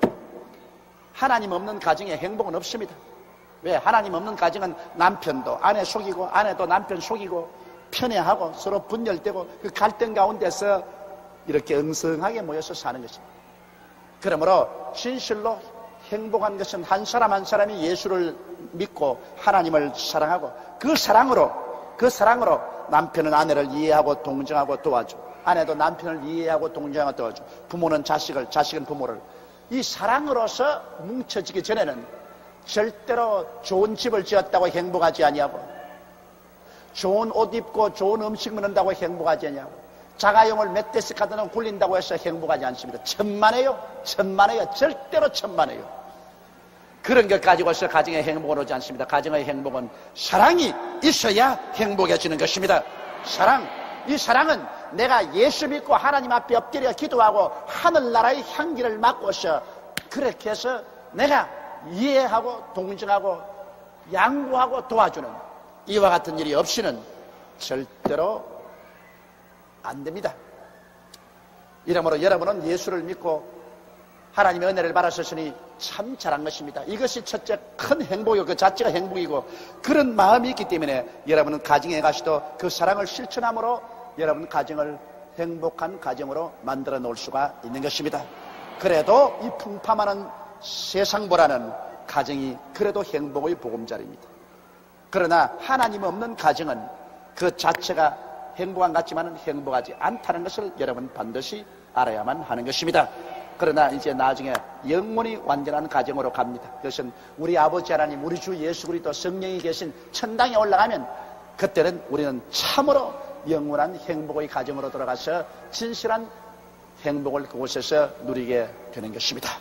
Speaker 1: 하나님 없는 가정에 행복은 없습니다. 왜? 하나님 없는 가정은 남편도 아내 속이고 아내도 남편 속이고 편애하고 서로 분열되고 그 갈등 가운데서 이렇게 응성하게 모여서 사는 것입니다. 그러므로 진실로 행복한 것은 한 사람 한 사람이 예수를 믿고 하나님을 사랑하고 그 사랑으로 그 사랑으로 남편은 아내를 이해하고 동정하고 도와줘. 아내도 남편을 이해하고 동정하고 도와줘. 부모는 자식을, 자식은 부모를. 이 사랑으로서 뭉쳐지기 전에는 절대로 좋은 집을 지었다고 행복하지 아니하고 좋은 옷 입고 좋은 음식 먹는다고 행복하지 아니하고 자가용을 몇 대씩 갖다 굴린다고 해서 행복하지 않습니다. 천만에요. 천만에요. 절대로 천만에요. 그런 것 가지고서 가정의 행복은 오지 않습니다. 가정의 행복은 사랑이 있어야 행복해지는 것입니다. 사랑. 이 사랑은 내가 예수 믿고 하나님 앞에 엎드려 기도하고 하늘나라의 향기를 맡고서 그렇게 해서 내가 이해하고 동정하고 양보하고 도와주는 이와 같은 일이 없이는 절대로 안 됩니다. 이러므로 여러분은 예수를 믿고 하나님의 은혜를 받으셨으니 참 잘한 것입니다. 이것이 첫째 큰 행복이고 그 자체가 행복이고 그런 마음이 있기 때문에 여러분은 가정에 가시도 그 사랑을 실천함으로 여러분 가정을 행복한 가정으로 만들어 놓을 수가 있는 것입니다. 그래도 이 풍파많은 세상보다는 가정이 그래도 행복의 보금자리입니다. 그러나 하나님 없는 가정은 그 자체가 행복한 것 같지만 행복하지 않다는 것을 여러분 반드시 알아야만 하는 것입니다. 그러나 이제 나중에 영원히 완전한 가정으로 갑니다. 그것은 우리 아버지 하나님, 우리 주 예수 그리스도 성령이 계신 천당에 올라가면 그때는 우리는 참으로 영원한 행복의 가정으로 돌아가서 진실한 행복을 그곳에서 누리게 되는 것입니다.